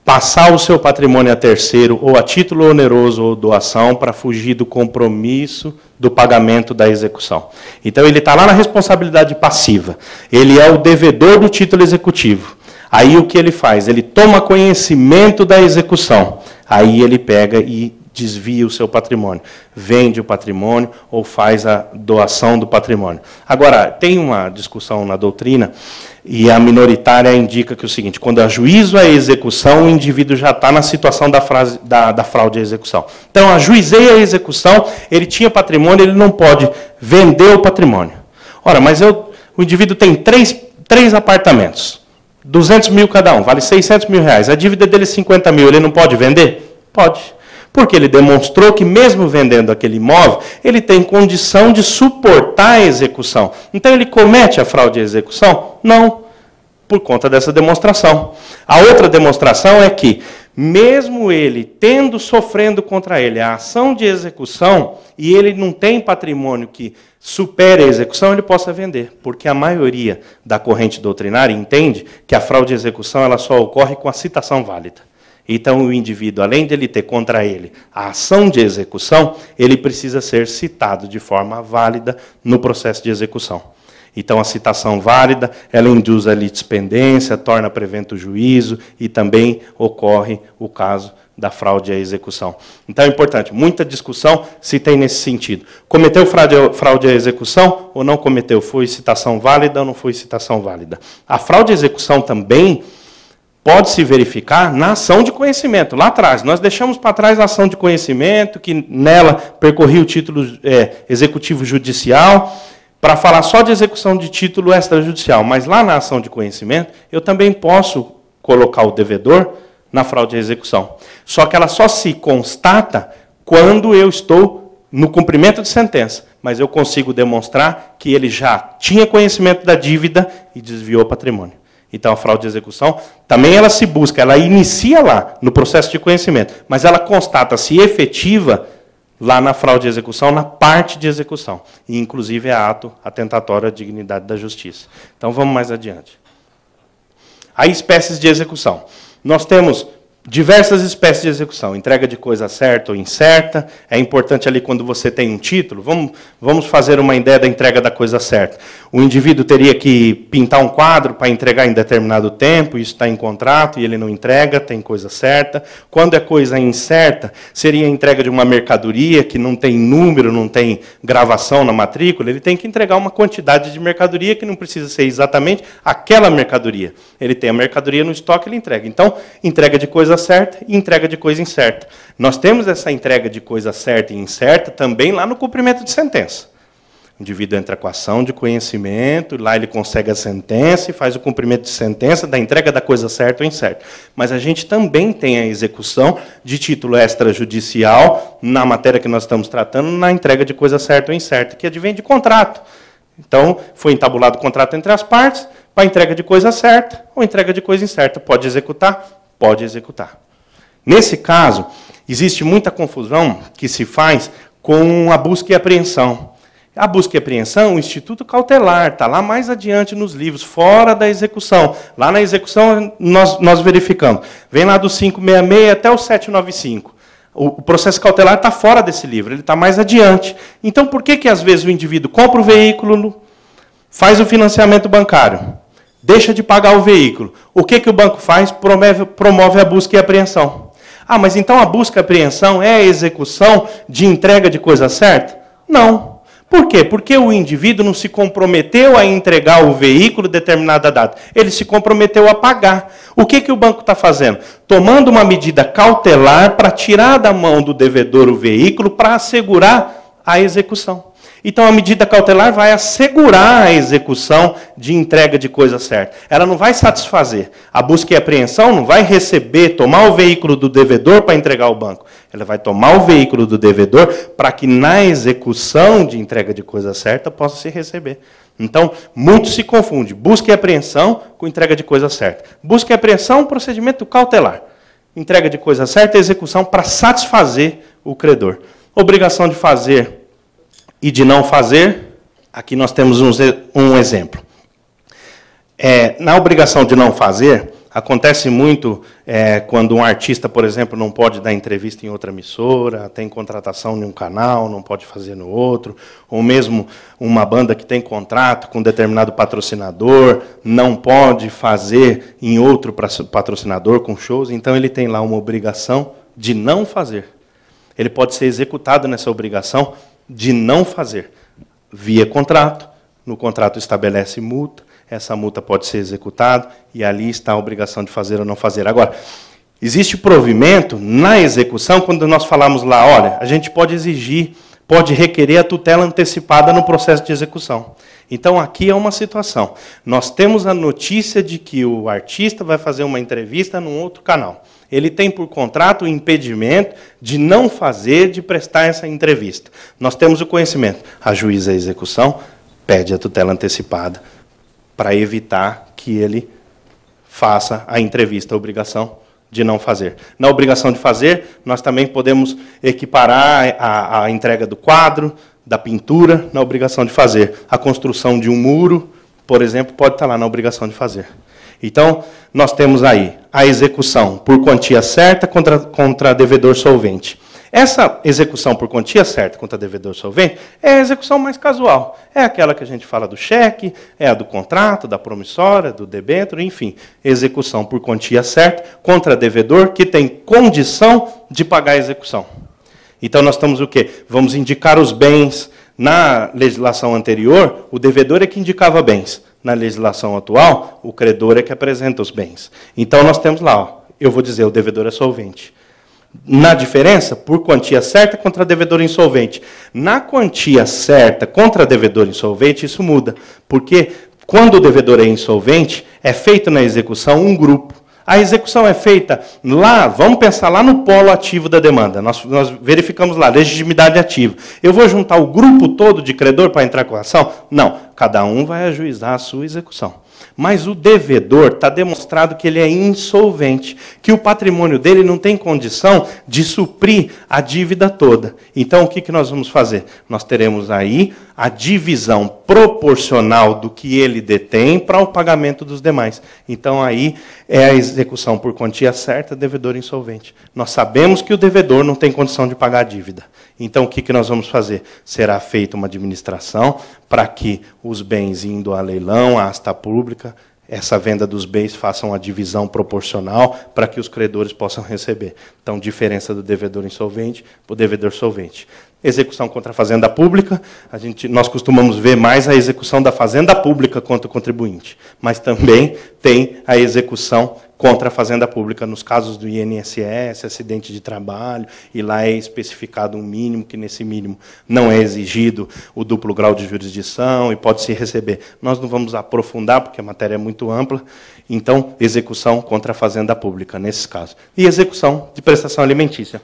passar o seu patrimônio a terceiro, ou a título oneroso ou doação, para fugir do compromisso do pagamento da execução. Então, ele está lá na responsabilidade passiva. Ele é o devedor do título executivo. Aí, o que ele faz? Ele toma conhecimento da execução. Aí, ele pega e desvia o seu patrimônio, vende o patrimônio ou faz a doação do patrimônio. Agora, tem uma discussão na doutrina, e a minoritária indica que é o seguinte: quando ajuizo a execução, o indivíduo já está na situação da, frase, da, da fraude à execução. Então, ajuizei a execução, ele tinha patrimônio, ele não pode vender o patrimônio. Ora, mas eu, o indivíduo tem três, três apartamentos, duzentos mil cada um, vale seiscentos mil reais. A dívida dele é cinquenta mil, ele não pode vender? Pode. Porque ele demonstrou que, mesmo vendendo aquele imóvel, ele tem condição de suportar a execução. Então, ele comete a fraude à execução? Não, por conta dessa demonstração. A outra demonstração é que, mesmo ele tendo, sofrendo contra ele a ação de execução, e ele não tem patrimônio que supere a execução, ele possa vender. Porque a maioria da corrente doutrinária entende que a fraude à execução ela só ocorre com a citação válida. Então, o indivíduo, além de ele ter contra ele a ação de execução, ele precisa ser citado de forma válida no processo de execução. Então, a citação válida, ela induz a litispendência, torna prevento o juízo e também ocorre o caso da fraude à execução. Então, é importante, muita discussão se tem nesse sentido. Cometeu fraude, fraude à execução ou não cometeu? Foi citação válida ou não foi citação válida? A fraude à execução também pode-se verificar na ação de conhecimento. Lá atrás, nós deixamos para trás a ação de conhecimento, que nela percorria o título é, executivo judicial, para falar só de execução de título extrajudicial. Mas lá na ação de conhecimento, eu também posso colocar o devedor na fraude à execução. Só que ela só se constata quando eu estou no cumprimento de sentença. Mas eu consigo demonstrar que ele já tinha conhecimento da dívida e desviou o patrimônio. Então, a fraude de execução, também ela se busca, ela inicia lá, no processo de conhecimento, mas ela constata-se efetiva lá na fraude de execução, na parte de execução. E, inclusive, é ato atentatório à dignidade da justiça. Então, vamos mais adiante. Aí, espécies de execução. Nós temos diversas espécies de execução. Entrega de coisa certa ou incerta. É importante ali quando você tem um título. Vamos, vamos fazer uma ideia da entrega da coisa certa. O indivíduo teria que pintar um quadro para entregar em determinado tempo, isso está em contrato, e ele não entrega, tem coisa certa. Quando é coisa incerta, seria a entrega de uma mercadoria que não tem número, não tem gravação na matrícula, ele tem que entregar uma quantidade de mercadoria que não precisa ser exatamente aquela mercadoria. Ele tem a mercadoria no estoque, ele entrega. Então, entrega de coisa certa e entrega de coisa incerta. Nós temos essa entrega de coisa certa e incerta também lá no cumprimento de sentença. O indivíduo entra com a ação de conhecimento, lá ele consegue a sentença e faz o cumprimento de sentença da entrega da coisa certa ou incerta. Mas a gente também tem a execução de título extrajudicial, na matéria que nós estamos tratando, na entrega de coisa certa ou incerta, que advém de contrato. Então, foi entabulado o contrato entre as partes, para entrega de coisa certa ou entrega de coisa incerta. Pode executar? Pode executar. Nesse caso, existe muita confusão que se faz com a busca e apreensão. A busca e apreensão, o Instituto Cautelar, está lá mais adiante nos livros, fora da execução. Lá na execução, nós, nós verificamos. Vem lá do quinhentos e sessenta e seis até o setecentos e noventa e cinco. O, o processo cautelar está fora desse livro, ele está mais adiante. Então, por que, que, às vezes, o indivíduo compra o veículo, faz o financiamento bancário, deixa de pagar o veículo? O que, que o banco faz? Promove, promove a busca e apreensão. Ah, mas então a busca e apreensão é a execução de entrega de coisa certa? Não. Por quê? Porque o indivíduo não se comprometeu a entregar o veículo em determinada data. Ele se comprometeu a pagar. O que, que o banco está fazendo? Tomando uma medida cautelar para tirar da mão do devedor o veículo para assegurar a execução. Então, a medida cautelar vai assegurar a execução de entrega de coisa certa. Ela não vai satisfazer. A busca e apreensão não vai receber, tomar o veículo do devedor para entregar ao banco. Ela vai tomar o veículo do devedor para que, na execução de entrega de coisa certa, possa se receber. Então, muito se confunde busca e apreensão com entrega de coisa certa. Busca e apreensão, procedimento cautelar. Entrega de coisa certa, execução para satisfazer o credor. Obrigação de fazer e de não fazer, aqui nós temos um, um exemplo. É, na obrigação de não fazer, Acontece muito é, quando um artista, por exemplo, não pode dar entrevista em outra emissora, tem contratação em um canal, não pode fazer no outro, ou mesmo uma banda que tem contrato com um determinado patrocinador, não pode fazer em outro patrocinador com shows, então ele tem lá uma obrigação de não fazer. Ele pode ser executado nessa obrigação de não fazer, via contrato, no contrato estabelece multa, essa multa pode ser executada, e ali está a obrigação de fazer ou não fazer. Agora, existe provimento na execução, quando nós falamos lá, olha, a gente pode exigir, pode requerer a tutela antecipada no processo de execução. Então, aqui é uma situação. Nós temos a notícia de que o artista vai fazer uma entrevista num outro canal. Ele tem por contrato o impedimento de não fazer, de prestar essa entrevista. Nós temos o conhecimento. A juíza da execução pede a tutela antecipada para evitar que ele faça a entrevista, a obrigação de não fazer. Na obrigação de fazer, nós também podemos equiparar a, a entrega do quadro, da pintura, na obrigação de fazer. A construção de um muro, por exemplo, pode estar lá na obrigação de fazer. Então, nós temos aí a execução por quantia certa contra, contra devedor solvente. Essa execução por quantia certa contra devedor solvente é a execução mais casual. É aquela que a gente fala do cheque, é a do contrato, da promissória, do debênture, enfim. Execução por quantia certa contra devedor que tem condição de pagar a execução. Então, nós estamos o quê? Vamos indicar os bens. Na legislação anterior, o devedor é que indicava bens. Na legislação atual, o credor é que apresenta os bens. Então, nós temos lá, ó, eu vou dizer, o devedor é solvente. Na diferença, por quantia certa contra devedor insolvente. Na quantia certa contra devedor insolvente, isso muda. Porque quando o devedor é insolvente, é feito na execução um grupo. A execução é feita lá, vamos pensar lá no polo ativo da demanda. Nós, nós verificamos lá, legitimidade ativa. Eu vou juntar o grupo todo de credor para entrar com a ação? Não, cada um vai ajuizar a sua execução. Mas o devedor está demonstrado que ele é insolvente, que o patrimônio dele não tem condição de suprir a dívida toda. Então, o que, que nós vamos fazer? Nós teremos aí a divisão proporcional do que ele detém para o pagamento dos demais. Então, aí é a execução por quantia certa, devedor insolvente. Nós sabemos que o devedor não tem condição de pagar a dívida. Então, o que, que nós vamos fazer? Será feita uma administração para que os bens indo a leilão, a asta pública, essa venda dos bens faça uma divisão proporcional para que os credores possam receber. Então, diferença do devedor insolvente para o devedor solvente. Execução contra a fazenda pública, a gente, nós costumamos ver mais a execução da fazenda pública contra o contribuinte, mas também tem a execução contra a fazenda pública nos casos do I N S S, acidente de trabalho, e lá é especificado um mínimo, que nesse mínimo não é exigido o duplo grau de jurisdição e pode-se receber. Nós não vamos aprofundar, porque a matéria é muito ampla, então, execução contra a fazenda pública, nesses casos. E execução de prestação alimentícia.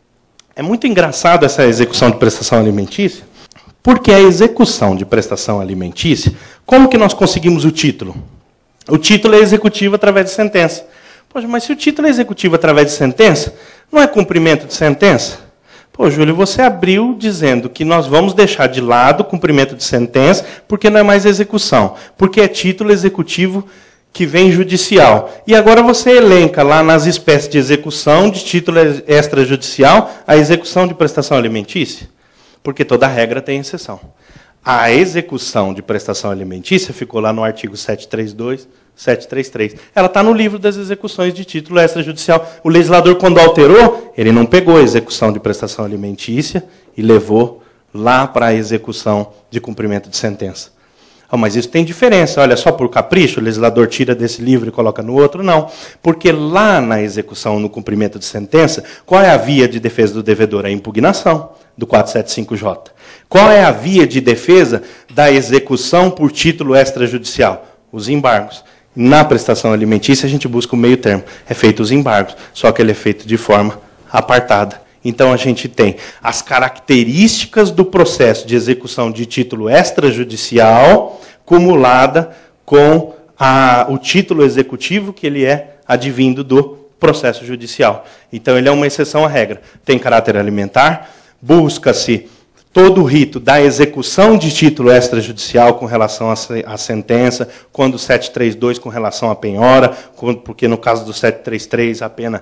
É muito engraçado essa execução de prestação alimentícia, porque a execução de prestação alimentícia, como que nós conseguimos o título? O título é executivo através de sentença. Poxa, mas se o título é executivo através de sentença, não é cumprimento de sentença? Pô, Júlio, você abriu dizendo que nós vamos deixar de lado o cumprimento de sentença porque não é mais execução, porque é título executivo que vem judicial. E agora você elenca lá nas espécies de execução de título extrajudicial a execução de prestação alimentícia, porque toda regra tem exceção. A execução de prestação alimentícia ficou lá no artigo setecentos e trinta e dois, setecentos e trinta e três. Ela está no livro das execuções de título extrajudicial. O legislador, quando alterou, ele não pegou a execução de prestação alimentícia e levou lá para a execução de cumprimento de sentença. Oh, mas isso tem diferença. Olha, só por capricho, o legislador tira desse livro e coloca no outro? Não. Porque lá na execução, no cumprimento de sentença, qual é a via de defesa do devedor? A impugnação do quatrocentos e setenta e cinco J. Qual é a via de defesa da execução por título extrajudicial? Os embargos. Na prestação alimentícia, a gente busca o meio termo. É feito os embargos, só que ele é feito de forma apartada. Então, a gente tem as características do processo de execução de título extrajudicial cumulada com a, o título executivo, que ele é advindo do processo judicial. Então, ele é uma exceção à regra. Tem caráter alimentar, busca-se todo o rito da execução de título extrajudicial com relação à sentença, quando o setecentos e trinta e dois com relação à penhora, porque no caso do setecentos e trinta e três a pena,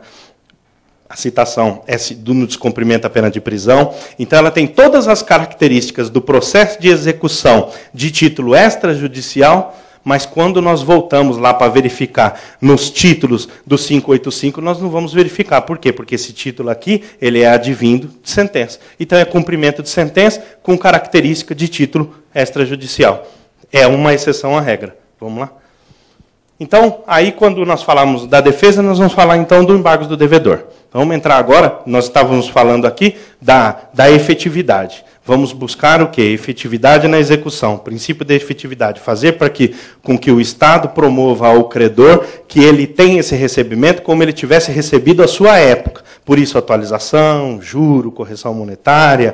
a citação é no descumprimento da pena de prisão. Então ela tem todas as características do processo de execução de título extrajudicial, mas quando nós voltamos lá para verificar nos títulos do quinhentos e oitenta e cinco, nós não vamos verificar. Por quê? Porque esse título aqui, ele é advindo de sentença. Então é cumprimento de sentença com característica de título extrajudicial. É uma exceção à regra. Vamos lá? Então, aí quando nós falamos da defesa, nós vamos falar então do embargo do devedor. Vamos entrar agora, nós estávamos falando aqui da, da efetividade. Vamos buscar o quê? Efetividade na execução. O princípio da efetividade. Fazer para que, com que o Estado promova ao credor que ele tenha esse recebimento como ele tivesse recebido à sua época. Por isso, atualização, juro, correção monetária,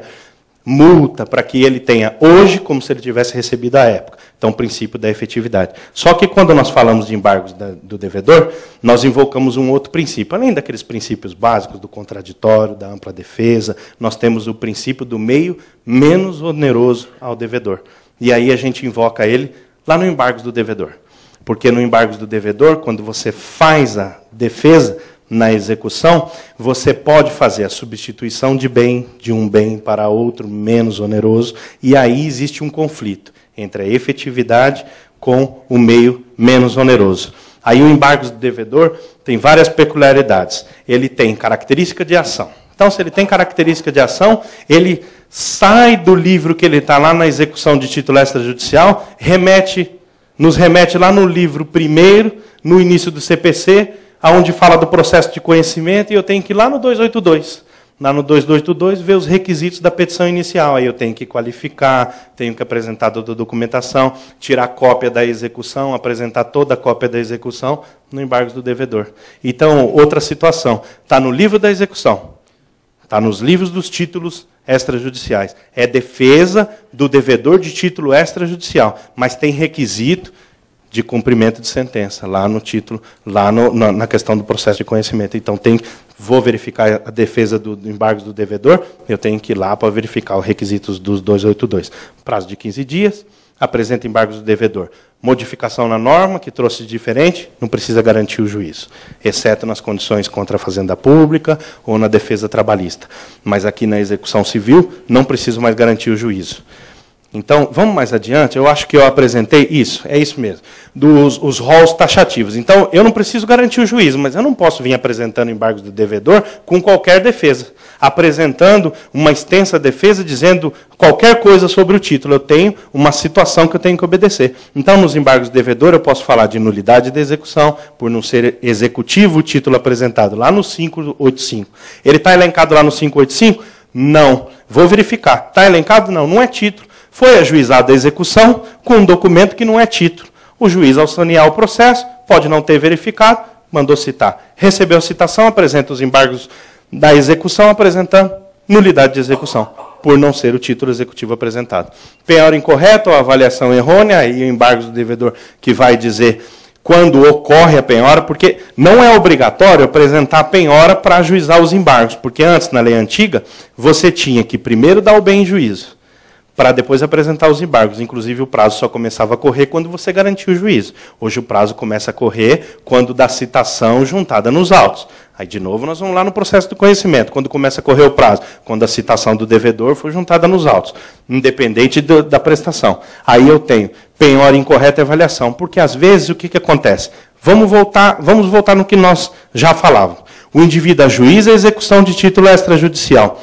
multa, para que ele tenha hoje como se ele tivesse recebido à época. Então, o princípio da efetividade. Só que quando nós falamos de embargos da, do devedor, nós invocamos um outro princípio. Além daqueles princípios básicos do contraditório, da ampla defesa, nós temos o princípio do meio menos oneroso ao devedor. E aí a gente invoca ele lá no embargos do devedor. Porque no embargos do devedor, quando você faz a defesa na execução, você pode fazer a substituição de bem, de um bem para outro menos oneroso, e aí existe um conflito entre a efetividade com o meio menos oneroso. Aí o embargos do devedor tem várias peculiaridades. Ele tem característica de ação. Então, se ele tem característica de ação, ele sai do livro que ele está lá na execução de título extrajudicial, remete, nos remete lá no livro primeiro, no início do C P C, onde fala do processo de conhecimento, e eu tenho que ir lá no duzentos e oitenta e dois. Lá no duzentos e oitenta e dois, ver os requisitos da petição inicial. Aí eu tenho que qualificar, tenho que apresentar toda a documentação, tirar cópia da execução, apresentar toda a cópia da execução no embargos do devedor. Então, outra situação, está no livro da execução, está nos livros dos títulos extrajudiciais. É defesa do devedor de título extrajudicial, mas tem requisito de cumprimento de sentença, lá no título, lá no, na, na questão do processo de conhecimento. Então, tem, vou verificar a defesa do, do embargos do devedor, eu tenho que ir lá para verificar os requisitos dos duzentos e oitenta e dois. Prazo de quinze dias, apresenta embargos do devedor. Modificação na norma, que trouxe diferente, não precisa garantir o juízo, exceto nas condições contra a fazenda pública ou na defesa trabalhista. Mas aqui na execução civil, não preciso mais garantir o juízo. Então, vamos mais adiante, eu acho que eu apresentei isso, é isso mesmo, dos os rolos taxativos. Então, eu não preciso garantir o juízo, mas eu não posso vir apresentando embargos do devedor com qualquer defesa, apresentando uma extensa defesa dizendo qualquer coisa sobre o título. Eu tenho uma situação que eu tenho que obedecer. Então, nos embargos do devedor, eu posso falar de nulidade da execução, por não ser executivo o título apresentado lá no quinhentos e oitenta e cinco. Ele está elencado lá no quinhentos e oitenta e cinco? Não. Vou verificar. Está elencado? Não, não é título. Foi ajuizada a execução com um documento que não é título. O juiz, ao sanear o processo, pode não ter verificado, mandou citar. Recebeu a citação, apresenta os embargos da execução, apresentando nulidade de execução, por não ser o título executivo apresentado. Penhora incorreta ou avaliação errônea, aí o embargos do devedor que vai dizer quando ocorre a penhora, porque não é obrigatório apresentar a penhora para ajuizar os embargos, porque antes, na lei antiga, você tinha que primeiro dar o bem em juízo, para depois apresentar os embargos. Inclusive, o prazo só começava a correr quando você garantia o juízo. Hoje, o prazo começa a correr quando dá citação juntada nos autos. Aí, de novo, nós vamos lá no processo do conhecimento. Quando começa a correr o prazo? Quando a citação do devedor foi juntada nos autos, independente do, da prestação. Aí eu tenho penhora incorreta e avaliação. Porque, às vezes, o que, que acontece? Vamos voltar, vamos voltar no que nós já falávamos. O indivíduo ajuiza a execução de título extrajudicial.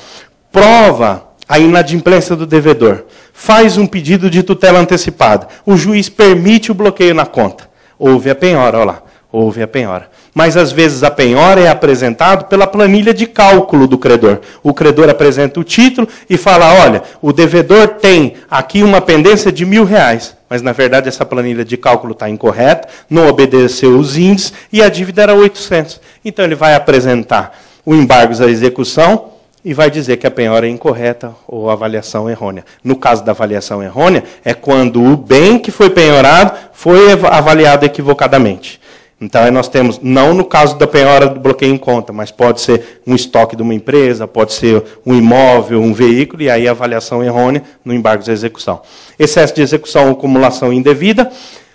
Prova a inadimplência do devedor, faz um pedido de tutela antecipada, o juiz permite o bloqueio na conta, houve a penhora, olha lá, houve a penhora. Mas, às vezes, a penhora é apresentada pela planilha de cálculo do credor. O credor apresenta o título e fala, olha, o devedor tem aqui uma pendência de mil reais, mas, na verdade, essa planilha de cálculo está incorreta, não obedeceu os índices e a dívida era oitocentos. Então, ele vai apresentar o embargos à execução, e vai dizer que a penhora é incorreta ou a avaliação errônea. No caso da avaliação errônea, é quando o bem que foi penhorado foi avaliado equivocadamente. Então, aí nós temos, não no caso da penhora do bloqueio em conta, mas pode ser um estoque de uma empresa, pode ser um imóvel, um veículo, e aí a avaliação errônea no embargo de execução. Excesso de execução ou acumulação indevida.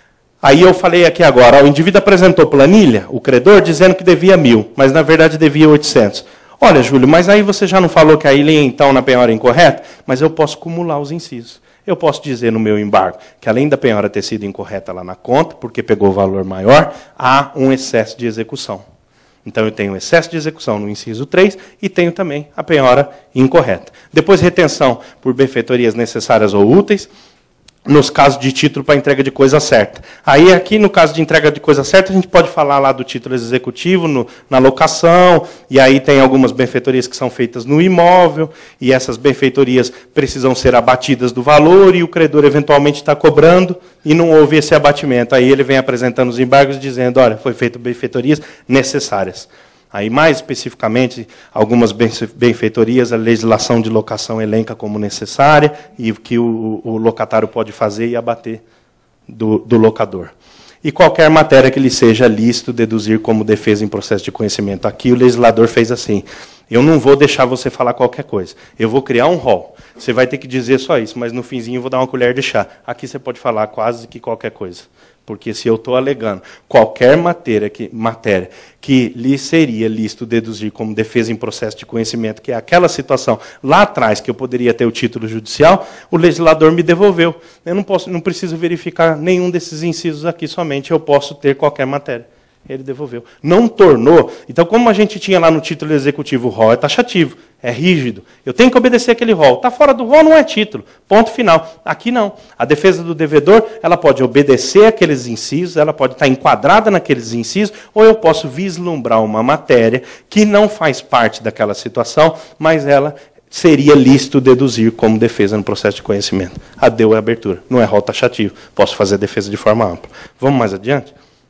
Aí eu falei aqui agora, o indivíduo apresentou planilha, o credor, dizendo que devia mil, mas na verdade devia oitocentos. Olha, Júlio, mas aí você já não falou que aí ele então na penhora incorreta? Mas eu posso acumular os incisos. Eu posso dizer no meu embargo que, além da penhora ter sido incorreta lá na conta, porque pegou o valor maior, há um excesso de execução. Então, eu tenho excesso de execução no inciso três e tenho também a penhora incorreta. Depois, retenção por benfeitorias necessárias ou úteis, nos casos de título para entrega de coisa certa. Aí, aqui, no caso de entrega de coisa certa, a gente pode falar lá do título executivo, no, na locação, e aí tem algumas benfeitorias que são feitas no imóvel, e essas benfeitorias precisam ser abatidas do valor, e o credor eventualmente está cobrando, e não houve esse abatimento. Aí ele vem apresentando os embargos, dizendo, olha, foi feito benfeitorias necessárias. Aí, mais especificamente, algumas benfeitorias, a legislação de locação elenca como necessária e que o, o locatário pode fazer e abater do, do locador. E qualquer matéria que lhe seja lícito deduzir como defesa em processo de conhecimento. Aqui o legislador fez assim, eu não vou deixar você falar qualquer coisa, eu vou criar um rol. Você vai ter que dizer só isso, mas no finzinho eu vou dar uma colher de chá. Aqui você pode falar quase que qualquer coisa. Porque se eu estou alegando qualquer matéria que, matéria que lhe seria lícito deduzir como defesa em processo de conhecimento, que é aquela situação lá atrás que eu poderia ter o título judicial, o legislador me devolveu. Eu não, posso, não preciso verificar nenhum desses incisos aqui, somente eu posso ter qualquer matéria. Ele devolveu. Não tornou. Então, como a gente tinha lá no título executivo, o rol é taxativo, é rígido. Eu tenho que obedecer aquele rol. Está fora do rol, não é título. Ponto final. Aqui não. A defesa do devedor, ela pode obedecer aqueles incisos, ela pode estar enquadrada naqueles incisos, ou eu posso vislumbrar uma matéria que não faz parte daquela situação, mas ela seria lícito deduzir como defesa no processo de conhecimento. A deu a abertura. Não é rol taxativo. Posso fazer a defesa de forma ampla. Vamos mais adiante?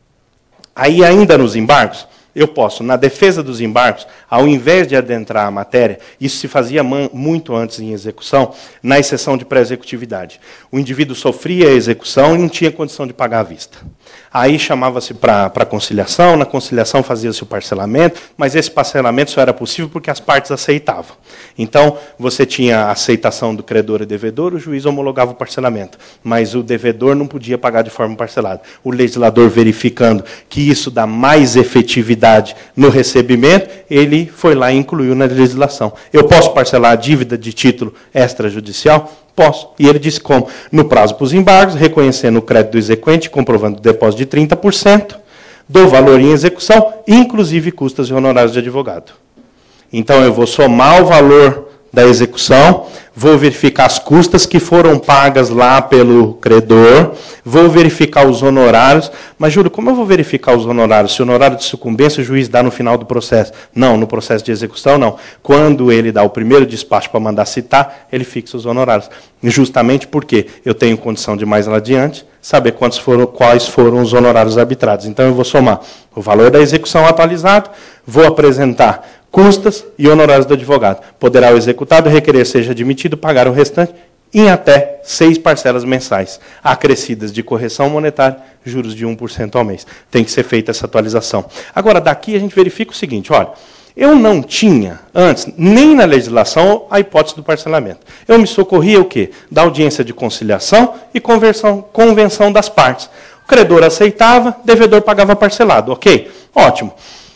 Aí, ainda nos embargos, eu posso, na defesa dos embargos, ao invés de adentrar a matéria, isso se fazia muito antes em execução, na exceção de pré-executividade. O indivíduo sofria a execução e não tinha condição de pagar à vista. Aí chamava-se para a conciliação, na conciliação fazia-se o parcelamento, mas esse parcelamento só era possível porque as partes aceitavam. Então, você tinha a aceitação do credor e devedor, o juiz homologava o parcelamento, mas o devedor não podia pagar de forma parcelada. O legislador, verificando que isso dá mais efetividade no recebimento, ele foi lá e incluiu na legislação. Eu posso parcelar a dívida de título extrajudicial? Posso. E ele disse como? No prazo para os embargos, reconhecendo o crédito do exequente, comprovando o depósito de trinta por cento do valor em execução, inclusive custas e honorários de advogado. Então, eu vou somar o valor da execução, vou verificar as custas que foram pagas lá pelo credor, vou verificar os honorários. Mas, Júlio, como eu vou verificar os honorários? Se o honorário de sucumbência o juiz dá no final do processo? Não, no processo de execução, não. Quando ele dá o primeiro despacho para mandar citar, ele fixa os honorários. Justamente porque eu tenho condição de mais lá adiante saber quantos foram, quais foram os honorários arbitrados. Então, eu vou somar o valor da execução atualizado, vou apresentar custas e honorários do advogado. Poderá o executado requerer seja admitido pagar o restante em até seis parcelas mensais, acrescidas de correção monetária, juros de um por cento ao mês. Tem que ser feita essa atualização. Agora, daqui a gente verifica o seguinte, olha, eu não tinha, antes, nem na legislação, a hipótese do parcelamento. Eu me socorria o quê? Da audiência de conciliação e conversão, convenção das partes. O credor aceitava, o devedor pagava parcelado, ok? Ótimo.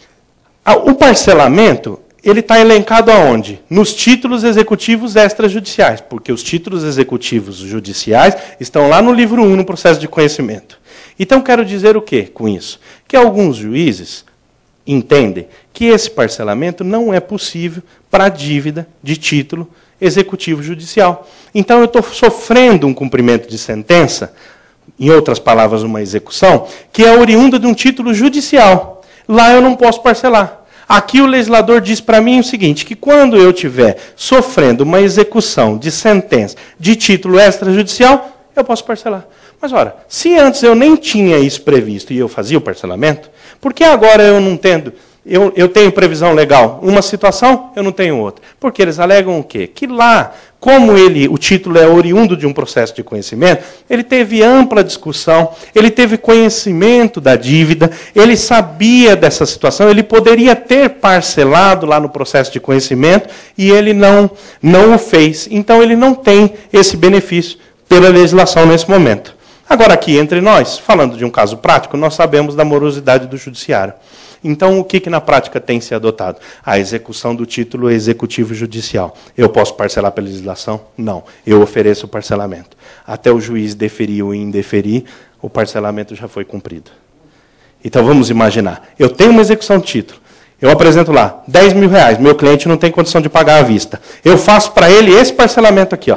O parcelamento, ele está elencado aonde? Nos títulos executivos extrajudiciais, porque os títulos executivos judiciais estão lá no livro um, no processo de conhecimento. Então, quero dizer o quê com isso? Que alguns juízes entendem que esse parcelamento não é possível para a dívida de título executivo judicial. Então, eu estou sofrendo um cumprimento de sentença, em outras palavras, uma execução, que é oriunda de um título judicial. Lá eu não posso parcelar. Aqui o legislador diz para mim o seguinte, que quando eu estiver sofrendo uma execução de sentença de título extrajudicial, eu posso parcelar. Mas, ora, se antes eu nem tinha isso previsto e eu fazia o parcelamento, por que agora eu não tendo eu, eu tenho previsão legal uma situação, eu não tenho outra. Porque eles alegam o quê? Que lá, como ele, o título é oriundo de um processo de conhecimento, ele teve ampla discussão, ele teve conhecimento da dívida, ele sabia dessa situação, ele poderia ter parcelado lá no processo de conhecimento e ele não, não o fez. Então ele não tem esse benefício pela legislação nesse momento. Agora aqui entre nós, falando de um caso prático, nós sabemos da morosidade do judiciário. Então, o que, que na prática tem se adotado? A execução do título executivo judicial. Eu posso parcelar pela legislação? Não. Eu ofereço o parcelamento. Até o juiz deferir ou indeferir, o parcelamento já foi cumprido. Então, vamos imaginar. Eu tenho uma execução de título. Eu apresento lá, dez mil reais. Meu cliente não tem condição de pagar à vista. Eu faço para ele esse parcelamento aqui, ó.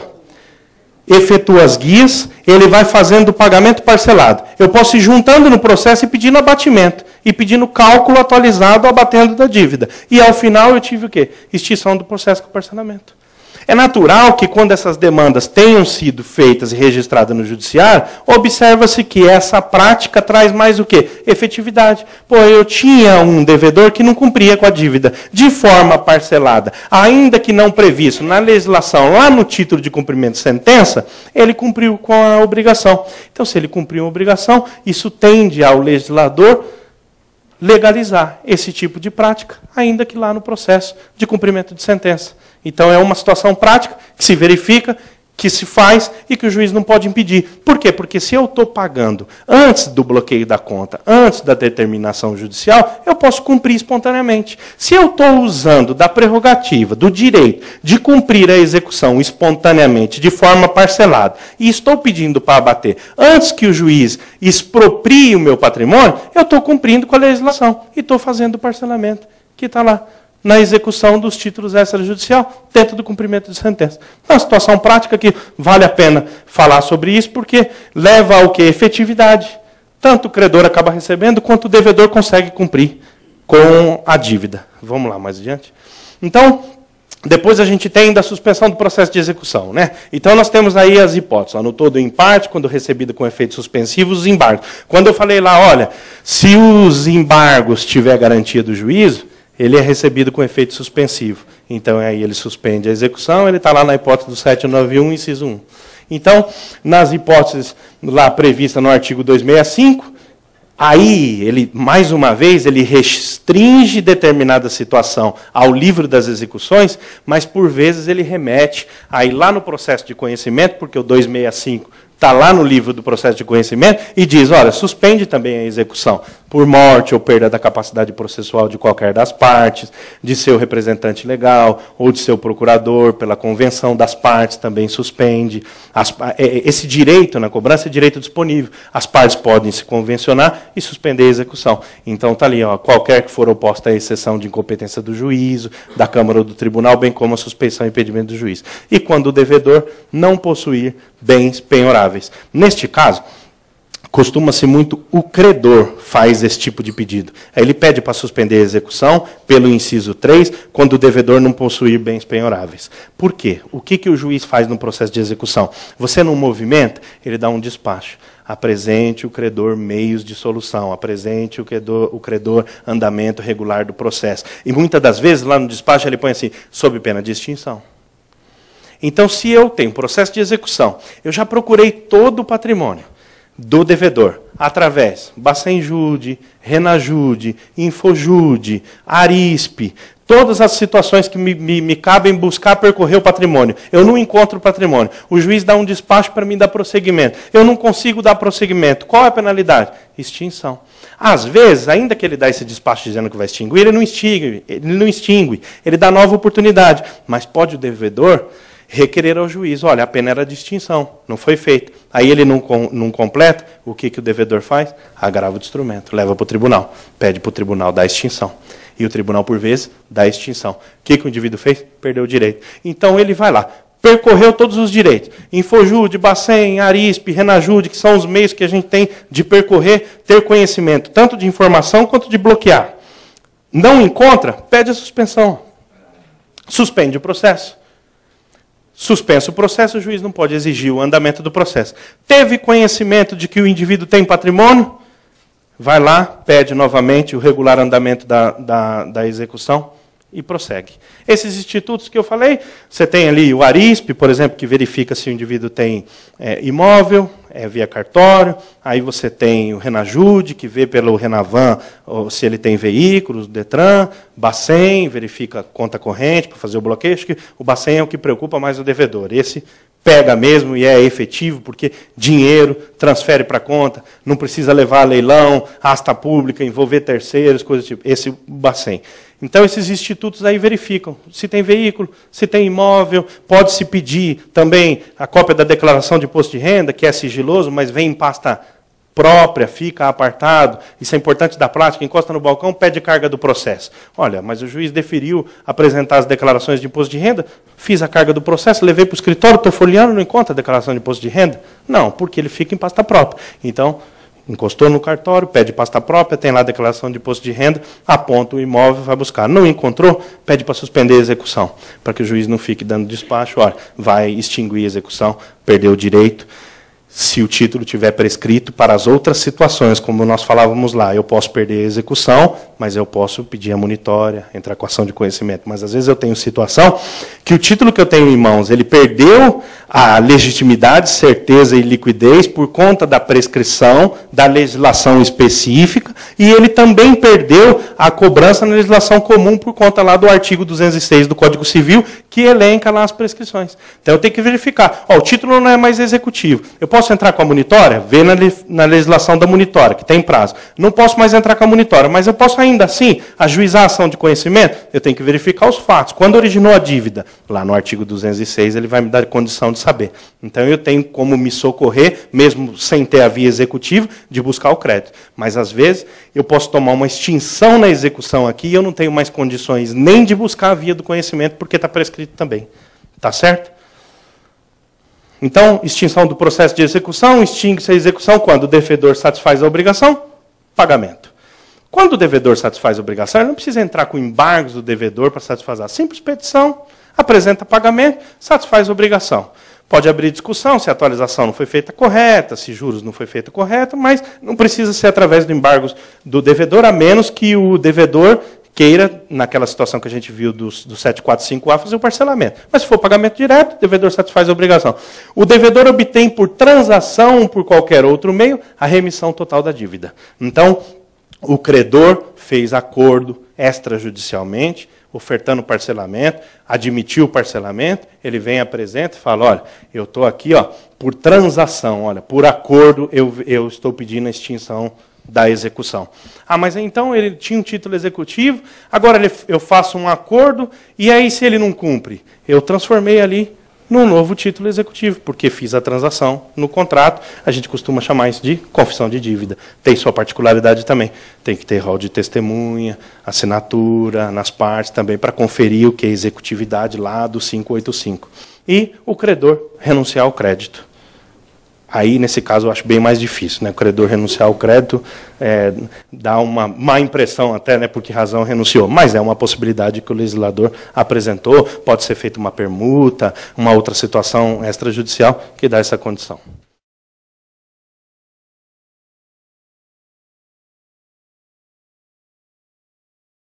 Efetua as guias, ele vai fazendo o pagamento parcelado. Eu posso ir juntando no processo e pedindo abatimento. E pedindo cálculo atualizado, abatendo da dívida. E, ao final, eu tive o quê? Extinção do processo com parcelamento. É natural que, quando essas demandas tenham sido feitas e registradas no judiciário, observa-se que essa prática traz mais o quê? Efetividade. Pô, eu tinha um devedor que não cumpria com a dívida de forma parcelada, ainda que não previsto na legislação, lá no título de cumprimento de sentença, ele cumpriu com a obrigação. Então, se ele cumpriu a obrigação, isso tende ao legislador legalizar esse tipo de prática, ainda que lá no processo de cumprimento de sentença. Então, é uma situação prática que se verifica, que se faz e que o juiz não pode impedir. Por quê? Porque se eu estou pagando antes do bloqueio da conta, antes da determinação judicial, eu posso cumprir espontaneamente. Se eu estou usando da prerrogativa, do direito de cumprir a execução espontaneamente, de forma parcelada, e estou pedindo para abater antes que o juiz exproprie o meu patrimônio, eu estou cumprindo com a legislação e estou fazendo o parcelamento que está lá na execução dos títulos extrajudicial, dentro do cumprimento de sentença. É uma situação prática que vale a pena falar sobre isso, porque leva ao quê? Efetividade. Tanto o credor acaba recebendo, quanto o devedor consegue cumprir com a dívida. Vamos lá, mais adiante. Então, depois a gente tem da suspensão do processo de execução, né? Então, nós temos aí as hipóteses. Ó, no todo em parte, quando recebido com efeito suspensivo, os embargos. Quando eu falei lá, olha, se os embargos tiver garantia do juízo, ele é recebido com efeito suspensivo. Então, aí ele suspende a execução, ele está lá na hipótese do setecentos e noventa e um, inciso um. Então, nas hipóteses lá previstas no artigo duzentos e sessenta e cinco, aí, ele, mais uma vez, ele restringe determinada situação ao livro das execuções, mas, por vezes, ele remete aí lá no processo de conhecimento, porque o duzentos e sessenta e cinco está lá no livro do processo de conhecimento, e diz, olha, suspende também a execução por morte ou perda da capacidade processual de qualquer das partes, de seu representante legal ou de seu procurador, pela convenção das partes também suspende. As, esse direito na cobrança é direito disponível. As partes podem se convencionar e suspender a execução. Então está ali, ó, qualquer que for oposta à exceção de incompetência do juízo, da Câmara ou do Tribunal, bem como a suspeição e impedimento do juiz. E quando o devedor não possuir bens penhoráveis. Neste caso, costuma-se muito o credor faz esse tipo de pedido. Aí ele pede para suspender a execução pelo inciso três, quando o devedor não possuir bens penhoráveis. Por quê? O que, que o juiz faz no processo de execução? Você não movimenta, ele dá um despacho. Apresente o credor meios de solução, apresente o credor, o credor andamento regular do processo. E muitas das vezes, lá no despacho, ele põe assim, sob pena de extinção. Então, se eu tenho processo de execução, eu já procurei todo o patrimônio do devedor, através Bacenjude, Renajude, Infojude, Arispe, todas as situações que me, me, me cabem buscar percorrer o patrimônio. Eu não encontro o patrimônio. O juiz dá um despacho para me dar prosseguimento. Eu não consigo dar prosseguimento. Qual é a penalidade? Extinção. Às vezes, ainda que ele dá esse despacho dizendo que vai extinguir, ele não extingue, ele não extingue, ele dá nova oportunidade. Mas pode o devedor requerer ao juiz, olha, a pena era de extinção, não foi feita. Aí ele não, não completa, o que, que o devedor faz? Agrava o instrumento, leva para o tribunal, pede para o tribunal dar extinção. E o tribunal, por vezes, dá extinção. O que, que o indivíduo fez? Perdeu o direito. Então ele vai lá, percorreu todos os direitos. Infojude, Bacen, Arispe, Renajude, que são os meios que a gente tem de percorrer, ter conhecimento, tanto de informação quanto de bloquear. Não encontra? Pede a suspensão. Suspende o processo. Suspenso o processo, o juiz não pode exigir o andamento do processo. Teve conhecimento de que o indivíduo tem patrimônio? vai lá, pede novamente o regular andamento da, da, da execução e prossegue. Esses institutos que eu falei, você tem ali o ARISP, por exemplo, que verifica se o indivíduo tem é, imóvel, é via cartório. Aí você tem o Renajude, que vê pelo Renavan se ele tem veículos, Detran, Bacen, verifica conta corrente para fazer o bloqueio. Acho que o Bacen é o que preocupa mais o devedor. Esse pega mesmo e é efetivo, porque dinheiro transfere para a conta, não precisa levar a leilão, asta pública, envolver terceiros, coisas do tipo. Esse Bacen. Então, esses institutos aí verificam se tem veículo, se tem imóvel, pode-se pedir também a cópia da declaração de imposto de renda, que é sigiloso, mas vem em pasta própria, fica apartado. Isso é importante da prática, encosta no balcão, pede carga do processo. Olha, mas o juiz deferiu apresentar as declarações de imposto de renda, fiz a carga do processo, levei para o escritório, estou folheando, não encontra a declaração de imposto de renda? Não, porque ele fica em pasta própria. Então, encostou no cartório, pede pasta própria, tem lá a declaração de imposto de renda, aponta o imóvel, vai buscar. Não encontrou, pede para suspender a execução, para que o juiz não fique dando despacho, olha, vai extinguir a execução, perdeu o direito. Se o título tiver prescrito para as outras situações, como nós falávamos lá, eu posso perder a execução, mas eu posso pedir a monitória, entrar com ação de conhecimento. Mas às vezes eu tenho situação que o título que eu tenho em mãos, ele perdeu a legitimidade, certeza e liquidez por conta da prescrição da legislação específica, e ele também perdeu a cobrança na legislação comum por conta lá do artigo duzentos e seis do Código Civil, que elenca lá as prescrições. Então eu tenho que verificar. Ó, o título não é mais executivo. Eu posso entrar com a monitória? Ver na, na legislação da monitória, que tem prazo. Não posso mais entrar com a monitória, mas eu posso ainda assim ajuizar a ação de conhecimento? Eu tenho que verificar os fatos. Quando originou a dívida? Lá no artigo duzentos e seis ele vai me dar condição de saber. Então eu tenho como me socorrer, mesmo sem ter a via executiva, de buscar o crédito. Mas às vezes eu posso tomar uma extinção na execução aqui e eu não tenho mais condições nem de buscar a via do conhecimento, porque está prescrito também. Tá certo? Então, extinção do processo de execução, extingue-se a execução quando o devedor satisfaz a obrigação, pagamento. Quando o devedor satisfaz a obrigação, ele não precisa entrar com embargos do devedor para satisfazer. Simples petição, apresenta pagamento, satisfaz a obrigação. Pode abrir discussão se a atualização não foi feita correta, se juros não foi feita correta, mas não precisa ser através do embargos do devedor, a menos que o devedor queira, naquela situação que a gente viu do, do setecentos e quarenta e cinco A, fazer o parcelamento. Mas se for pagamento direto, o devedor satisfaz a obrigação. O devedor obtém por transação ou por qualquer outro meio a remissão total da dívida. Então, o credor fez acordo extrajudicialmente, ofertando parcelamento, admitiu o parcelamento, ele vem, apresenta e fala, olha, eu estou aqui ó, por transação, olha, por acordo eu, eu estou pedindo a extinção da execução. Ah, mas então ele tinha um título executivo, agora ele, eu faço um acordo, e aí se ele não cumpre? Eu transformei ali num novo título executivo, porque fiz a transação no contrato, a gente costuma chamar isso de confissão de dívida. Tem sua particularidade também, tem que ter rol de testemunha, assinatura nas partes também, para conferir o que é executividade lá do quinhentos e oitenta e cinco. E o credor renunciar ao crédito. Aí, nesse caso, eu acho bem mais difícil, né? O credor renunciar ao crédito é, dá uma má impressão até, né? Por que razão renunciou. Mas é uma possibilidade que o legislador apresentou, pode ser feita uma permuta, uma outra situação extrajudicial que dá essa condição.